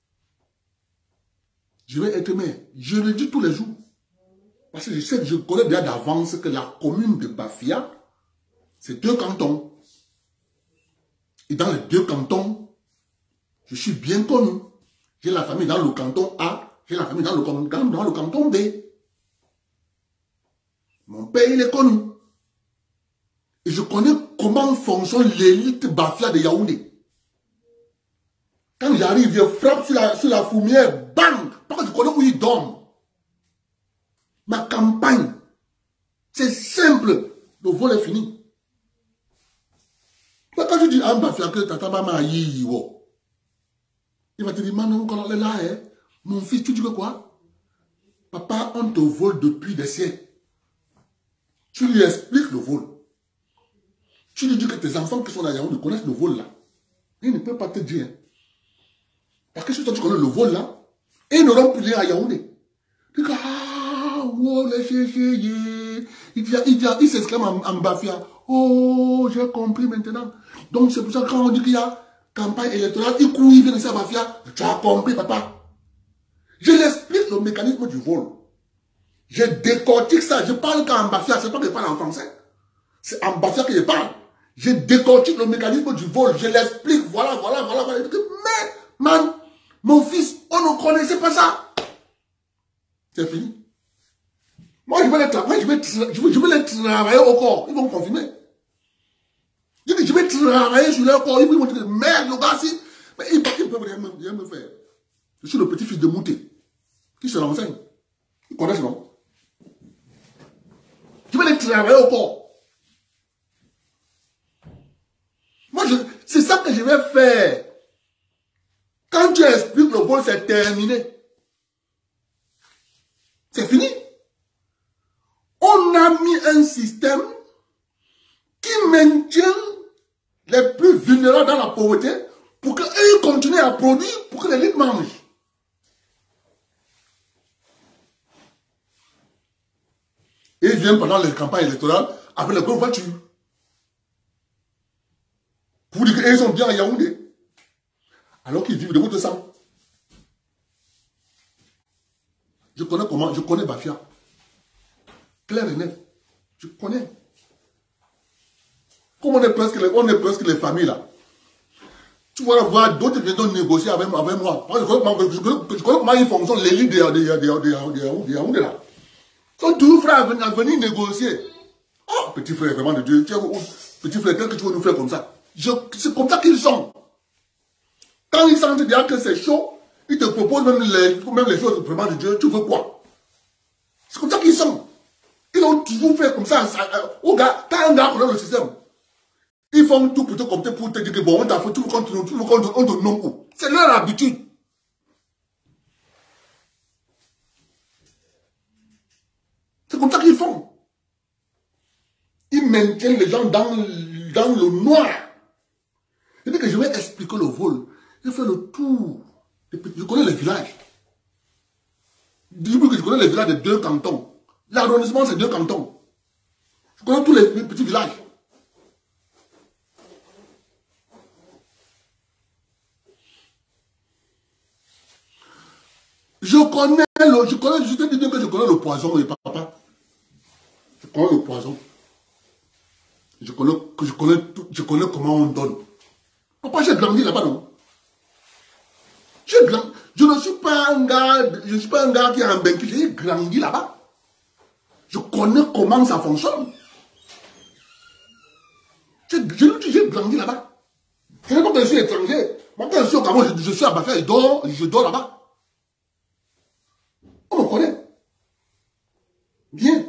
je vais être maire. Je le dis tous les jours. Parce que je sais que je connais déjà d'avance que la commune de Bafia, c'est deux cantons. Et dans les deux cantons, je suis bien connu. J'ai la famille dans le canton A, j'ai la famille dans le, dans, dans le canton B. Mon père, il est connu. Et je connais comment fonctionne l'élite Bafia de Yaoundé. Quand j'arrive, je frappe sur la, sur la fourmière, bang! Parce que je connais où ils dorment. Ma campagne, c'est simple. Le vol est fini. Quand tu dis à Bafia que tata maman yi wo, il va te dire, maman, on est là, hein? Mon fils, tu dis que quoi? Papa, on te vole depuis des siècles. Tu lui expliques le vol. Tu lui dis que tes enfants qui sont à Yaoundé connaissent le vol là. Ils ne peuvent pas te dire. Parce que si toi tu connais le vol là, ils n'auront plus rien à Yaoundé. Tu dis, ah, wow, les chéchés, il s'exclame en, en Bafia. Oh, j'ai compris maintenant. Donc c'est pour ça que quand on dit qu'il y a campagne électorale, ils courent, ils viennent ici à Bafia. Tu as compris, papa. Je l'explique le mécanisme du vol. Je décortique ça. Je parle qu'en Bafia, c'est pas que je parle en français. C'est en Bafia que je parle. Je décortique le mécanisme du vol. Je l'explique. Voilà, voilà, voilà, voilà. Mais, man, mon fils, on ne connaissait pas ça. C'est fini. Moi, je vais les, moi, je vais, je vais, je vais les travailler au corps. Ils vont me confirmer. Je dis, je vais travailler sur leur corps. Ils vont me dire, merde, le gars, si. Mais ils, ils peuvent rien me, rien me faire. Je suis le petit-fils de Mouté. Qui se renseigne. Ils connaissent, non? Je vais les travailler au corps. Moi, c'est ça que je vais faire. Quand tu expliques le vol, c'est terminé. C'est fini. On a mis un système qui maintient les plus vulnérables dans la pauvreté pour qu'ils continuent à produire, pour que l'élite mange. Et ils viennent pendant les campagnes électorales avec les grosses voitures. Pour dire qu'ils sont bien à Yaoundé. Alors qu'ils vivent de votre sang. Je connais comment, je connais Bafia. Clair et net. Je connais. Comme on est presque les, on est presque les familles là. Tu vas voir d'autres qui viennent négocier avec, avec moi. Je connais, je, connais, je connais comment ils fonctionnent les lignes de Yaoundé là. Ils sont toujours frères à venir, à venir négocier. Oh, petit frère, vraiment de Dieu. Petit frère, qu'est-ce que tu veux nous faire comme ça? C'est comme ça qu'ils sont. Quand ils sentent déjà que c'est chaud, ils te proposent même les, même les choses vraiment de Dieu. Tu veux quoi? C'est comme ça qu'ils sont. Ils ont toujours fait comme ça. Au gars, quand un gars connaît le système, ils font tout pour te compter, pour te dire que bon, on t'a fait tout contre nous, tout contre on te nomme où. C'est leur habitude. C'est comme ça qu'ils font. Ils maintiennent les gens dans, dans le noir. Je dis que je vais expliquer le vol. Je fais le tour. Je connais les villages. Dis-moi que je connais les villages de deux cantons. L'arrondissement, c'est deux cantons. Je connais tous les petits villages. Je connais le, je connais, je te dis bien que je connais le poison, et papa. Je connais le poison. Je connais, je connais, tout, je connais comment on donne. Papa, j'ai grandi là-bas, non? J'ai grandi. Je ne suis pas un gars, je ne suis pas un gars qui est en Benki, j'ai grandi là-bas. Je connais comment ça fonctionne. J'ai grandi là-bas. Ce n'est pas que je suis étranger. Moi, quand je suis au Cameroun, je, je suis à Bafia, je dors, je dors là-bas. On me connaît. Bien.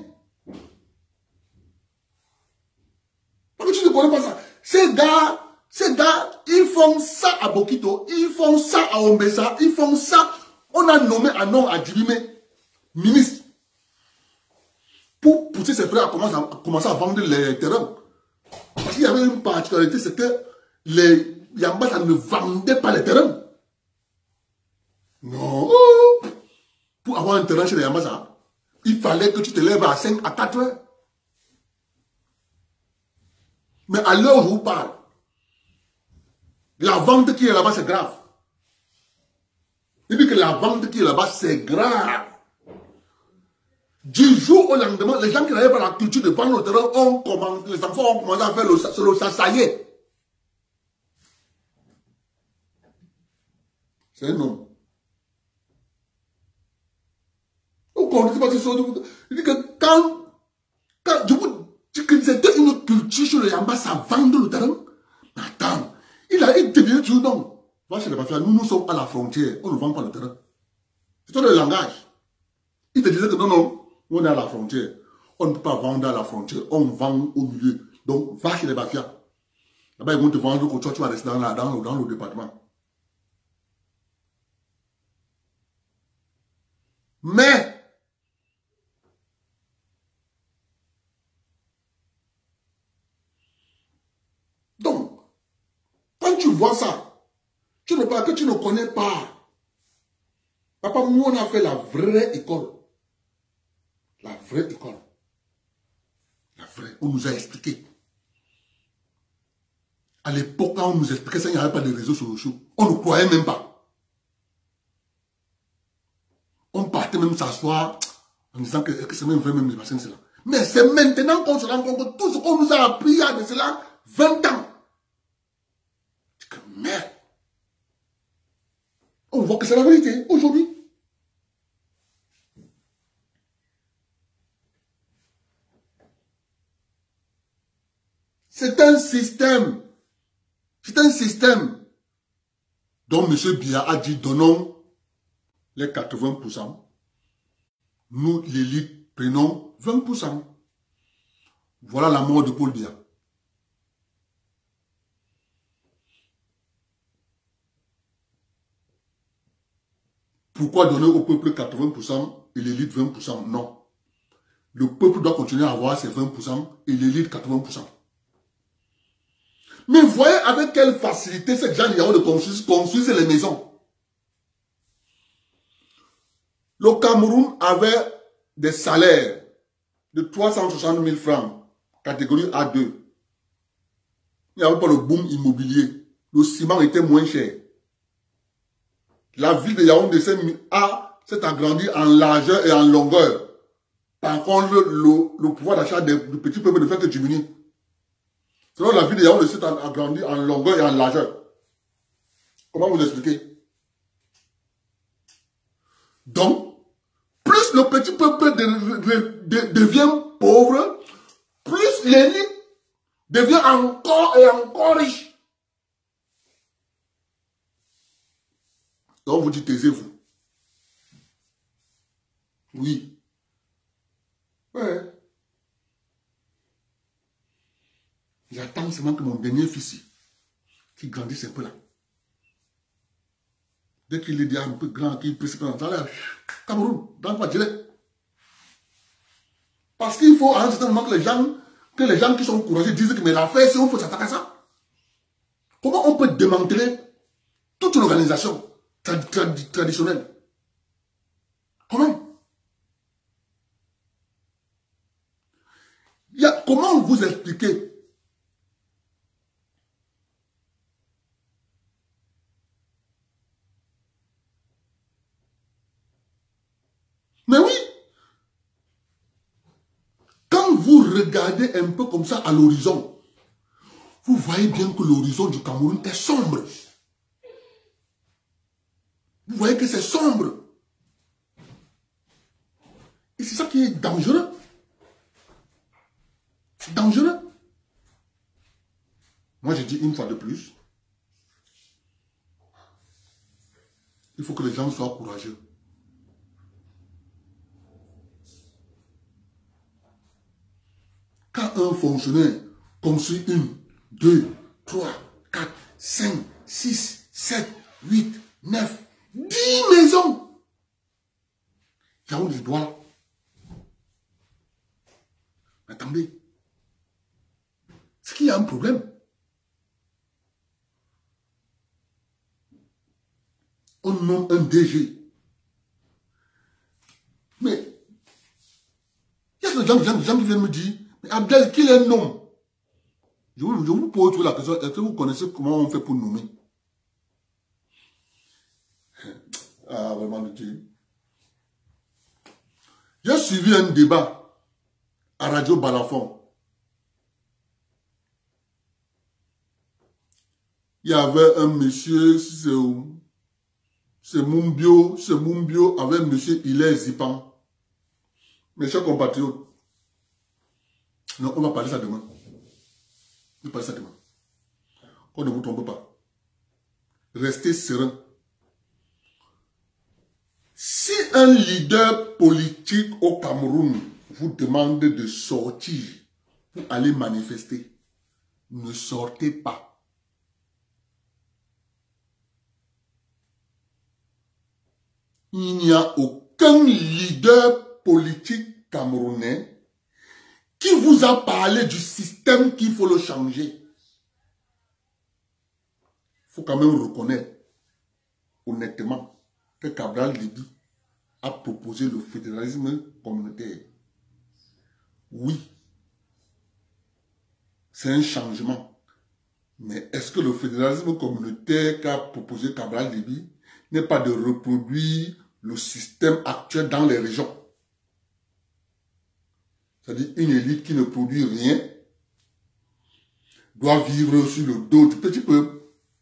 Parce que tu ne connais pas ça. Ces gars, ces gars, ils font ça à Bokito, ils font ça à Ombessa, ils font ça. On a nommé un nom à Djibime, ministre, pour pousser ses frères à commencer à, à, commencer à vendre les terrains. Parce qu'il y avait une particularité, c'est que les Yamba ne vendaient pas les terrains. Non. Pour avoir un terrain chez les Yamba, il fallait que tu te lèves à cinq à quatre heures. Mais à l'heure où je vous parle, la vente qui est là-bas, c'est grave. Il dit que la vente qui est là-bas, c'est grave. Du jour au lendemain, les gens qui n'avaient pas la culture de vendre le terrain, ont commencé, les enfants ont commencé à faire le, le sassaillé. C'est un homme. Il dit que quand, quand je vous dis que c'était une culture sur le Yamba, ça vend le terrain. Mais attends, il a été bien tout non. Nous, nous sommes à la frontière, on ne vend pas le terrain. C'est tout le langage. Il te disait que non, non, on est à la frontière. On ne peut pas vendre à la frontière, on vend au milieu. Donc, va chez les Bafia. Là-bas, ils vont te vendre que toi, tu vas rester dans, la, dans, dans le département. Mais, donc, quand tu vois ça, tu ne parles que tu ne connais pas. Papa, nous, on a fait la vraie école. La vraie école. La vraie. On nous a expliqué. À l'époque, quand on nous expliquait ça, il n'y avait pas de réseaux sociaux. On ne croyait même pas. On partait même s'asseoir en disant que, que c'est même vrai, même les machines, c'est là. Mais c'est maintenant qu'on se rend compte que tout ce qu'on nous a appris il y a de cela vingt ans. C'est que merde. On voit que c'est la vérité aujourd'hui. C'est un système. C'est un système. Donc, M. Biya a dit, donnons les quatre-vingts pour cent. Nous, l'élite, prenons vingt pour cent. Voilà la mort de Paul Biya. Pourquoi donner au peuple quatre-vingts pour cent et l'élite vingt pour cent? Non. Le peuple doit continuer à avoir ses vingt pour cent et l'élite quatre-vingts pour cent. Mais voyez avec quelle facilité ces gens de construisent, construisent les maisons. Le Cameroun avait des salaires de trois cent soixante mille francs, catégorie A deux. Il n'y avait pas le boom immobilier. Le ciment était moins cher. La ville de Yaoundé s'est agrandie en largeur et en longueur. Par contre, le, le, le pouvoir d'achat du petit peuple ne fait que diminuer. Sinon, la ville de Yaoundé s'est agrandie en longueur et en largeur. Comment vous expliquer? Donc, plus le petit peuple de, de, de, devient pauvre, plus l'élite devient encore et encore riche. Donc, vous dites, taisez-vous. Oui. Ouais. J'attends seulement que mon dernier fils, qui grandisse un peu là, dès qu'il est déjà un peu grand, qu'il peut se prendre dans l'air, Cameroun, dans quoi direct. Parce qu'il faut à un certain moment que les gens, que les gens qui sont courageux disent que mais l'affaire, c'est où il faut s'attaquer à ça. Comment on peut démanteler toute une organisation trad trad traditionnelle? Comment? Il y a, comment vous expliquer? Mais oui, quand vous regardez un peu comme ça à l'horizon, vous voyez bien que l'horizon du Cameroun est sombre. Vous voyez que c'est sombre. Et c'est ça qui est dangereux. C'est dangereux. Moi, je dis une fois de plus, il faut que les gens soient courageux. Quand un fonctionnaire construit une, deux, trois, quatre, cinq, six, sept, huit, neuf, dix maisons, il y a où les doigts. Attendez. C'est qu'il y a un problème. On nomme un D G. Mais, il y a des gens, gens, gens qui viennent me dire, mais Abdel, qu'il est un nom? Je vous, je vous pose la question, est-ce que vous connaissez comment on fait pour nommer? Ah, vraiment, Dieu. J'ai suivi un débat à Radio Balafon. Il y avait un monsieur, c'est Moumbio, c'est Moumbio avec monsieur Hilaire Zipan. Mes chers compatriotes, non, on va parler ça demain. On va parler ça demain. On ne vous trompe pas. Restez serein. Si un leader politique au Cameroun vous demande de sortir pour aller manifester, ne sortez pas. Il n'y a aucun leader politique camerounais qui vous a parlé du système qu'il faut le changer. Il faut quand même reconnaître honnêtement que Cabral Libye a proposé le fédéralisme communautaire. Oui, c'est un changement. Mais est-ce que le fédéralisme communautaire qu'a proposé Cabral Libye n'est pas de reproduire le système actuel dans les régions? C'est-à-dire une élite qui ne produit rien doit vivre sur le dos du petit peuple.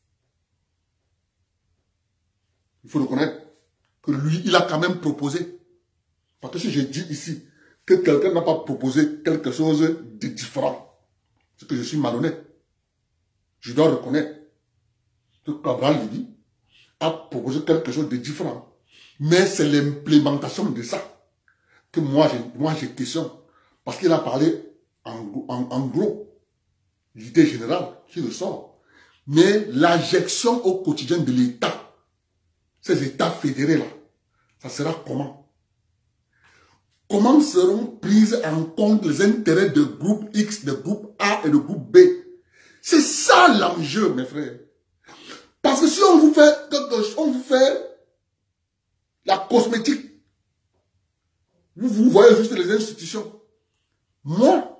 Il faut reconnaître que lui, il a quand même proposé. Parce que si je dis ici que quelqu'un n'a pas proposé quelque chose de différent, c'est que je suis malhonnête. Je dois reconnaître que Cabral Libye a proposé quelque chose de différent. Mais c'est l'implémentation de ça que moi j'ai moi, j'ai question. Parce qu'il a parlé en, en, en gros, l'idée générale qui ressort. Mais l'injection au quotidien de l'État, ces États fédérés-là, ça sera comment? Comment seront prises en compte les intérêts de groupe X, de groupe A et de groupe B? C'est ça l'enjeu, mes frères. Parce que si on vous fait, on vous fait la cosmétique, vous, vous voyez juste les institutions. Moi,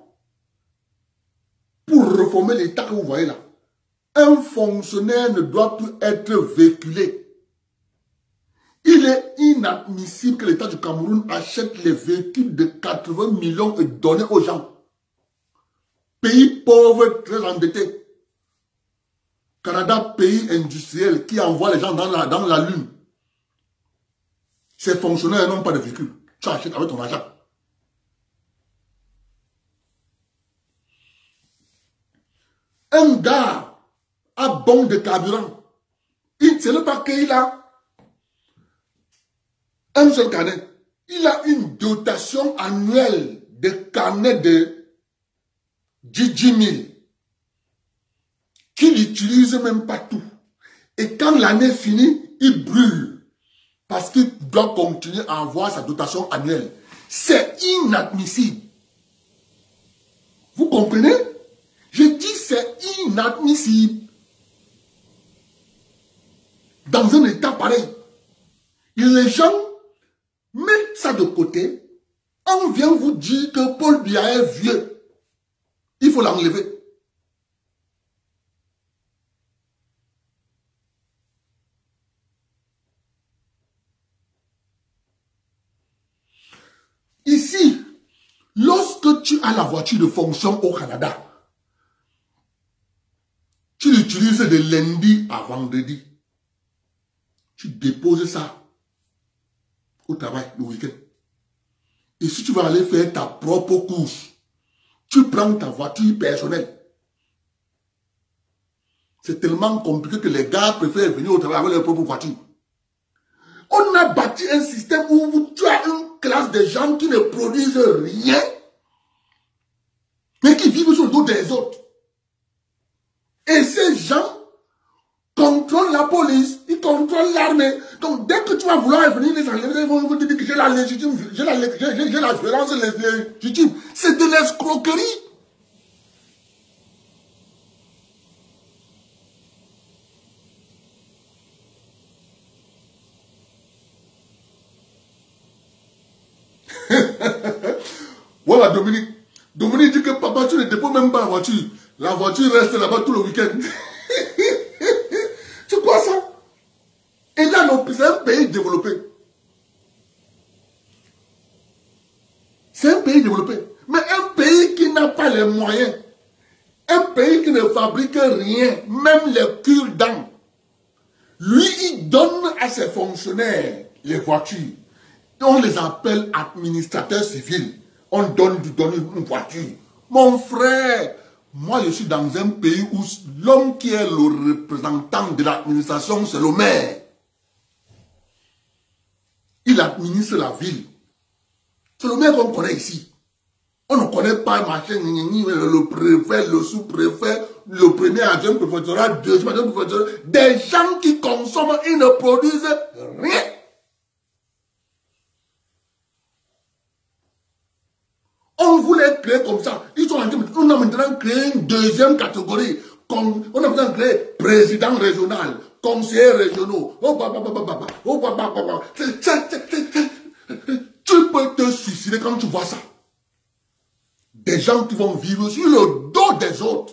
pour reformer l'État que vous voyez là, un fonctionnaire ne doit plus être véhiculé. Il est inadmissible que l'État du Cameroun achète les véhicules de quatre-vingts millions et donne aux gens. Pays pauvre, très endetté. Canada, pays industriel qui envoie les gens dans la, dans la lune. Ces fonctionnaires n'ont pas de véhicules. Tu achètes avec ton argent. Un gars a bon de carburant. Ce n'est pas qu'il a un seul carnet. Il a une dotation annuelle de carnet de dix mille qu'il n'utilise même pas tout. Et quand l'année finit, il brûle parce qu'il doit continuer à avoir sa dotation annuelle. C'est inadmissible. Vous comprenez? Je dis c'est inadmissible. Dans un état pareil, les gens mettent ça de côté. On vient vous dire que Paul Biya est vieux. Il faut l'enlever. Ici, lorsque tu as la voiture de fonction au Canada, tu l'utilises de lundi à vendredi. Tu déposes ça au travail le week-end. Et si tu vas aller faire ta propre course, tu prends ta voiture personnelle. C'est tellement compliqué que les gars préfèrent venir au travail avec leur propre voiture. On a bâti un système où tu as une classe de gens qui ne produisent rien, mais qui vivent sur le dos des autres. Et ces gens contrôlent la police, ils contrôlent l'armée. Donc dès que tu vas vouloir venir les enlever, ils vont vous dire que j'ai la légitime, j'ai la, j'ai la violence légitime. C'est de l'escroquerie. Voilà Dominique. Dominique dit que papa, tu ne déposes même pas la voiture. La voiture reste là-bas tout le week-end. C'est quoi ça? Et là, c'est un pays développé. C'est un pays développé. Mais un pays qui n'a pas les moyens. Un pays qui ne fabrique rien. Même les cure-dents. Lui, il donne à ses fonctionnaires les voitures. On les appelle administrateurs civils. On donne, donne une voiture. Mon frère, moi je suis dans un pays où l'homme qui est le représentant de l'administration, c'est le maire. Il administre la ville. C'est le maire qu'on connaît ici. On ne connaît pas machin, le préfet, le sous-préfet, le premier adjoint préfectoral, deuxième adjoint préfectoral. Des gens qui consomment, ils ne produisent rien. On voulait créer comme ça. Ils sont en train, on a maintenant créé une deuxième catégorie. Comme, on a maintenant créé président régional, conseillers régionaux. Oh, bah, bah, bah, bah, bah, oh, bah, bah, bah, bah. C'est, c'est, c'est, c'est, tu peux te suicider quand tu vois ça. Des gens qui vont vivre sur le dos des autres.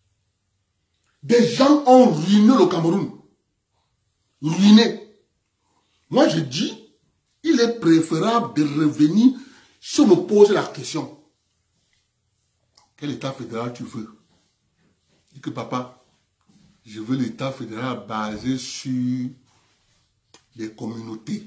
Des gens ont ruiné le Cameroun. Ruiné. Moi, je dis, il est préférable de revenir si on me pose la question. Quel État fédéral tu veux? Je dis que papa, je veux l'État fédéral basé sur les communautés.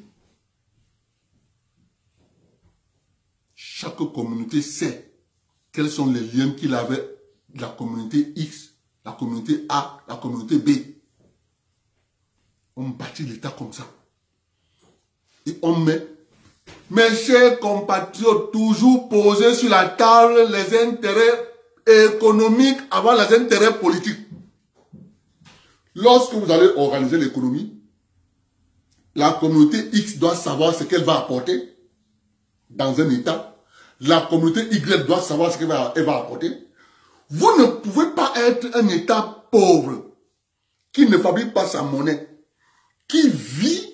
Chaque communauté sait quels sont les liens qu'il avait de la communauté X, la communauté A, la communauté B. On bâtit l'État comme ça. Et on met, mes chers compatriotes, toujours posés sur la table les intérêts économiques avant les intérêts politiques. Lorsque vous allez organiser l'économie, la communauté X doit savoir ce qu'elle va apporter dans un État. La communauté Y doit savoir ce qu'elle va, elle va apporter. Vous ne pouvez pas être un État pauvre qui ne fabrique pas sa monnaie, qui vit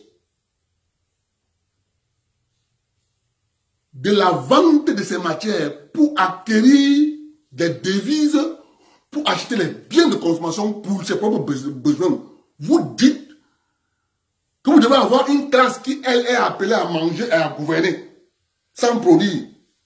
de la vente de ces matières pour acquérir des devises, pour acheter les biens de consommation pour ses propres besoins. Vous dites que vous devez avoir une classe qui, elle, est appelée à manger et à gouverner, sans produire.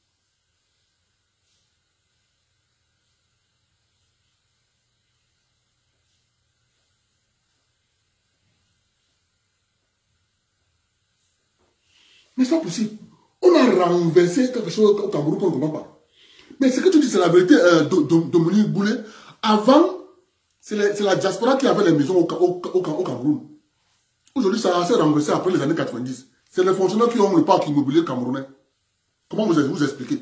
Mais c'est pas possible. On a renversé quelque chose au Cameroun qu'on ne comprend pas. Mais ce que tu dis, c'est la vérité, euh, Dominique Boulet. Avant, c'est la, la diaspora qui avait les maisons au, au, au, au Cameroun. Aujourd'hui, ça s'est renversé après les années quatre-vingt-dix. C'est les fonctionnaires qui ont le parc immobilier camerounais. Comment vous, vous expliquez?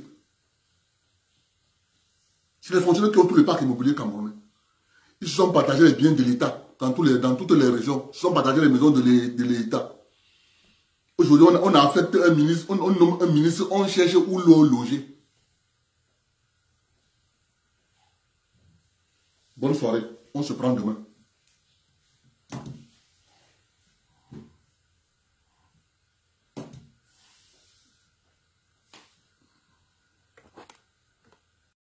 C'est les fonctionnaires qui ont tout le parc immobilier camerounais. Ils se sont partagés les biens de l'État dans, dans toutes les régions. Ils se sont partagés les maisons de l'État. Aujourd'hui, on, on a affecté un ministre, on, on nomme un ministre, on cherche où le loger. Bonne soirée, on se prend demain.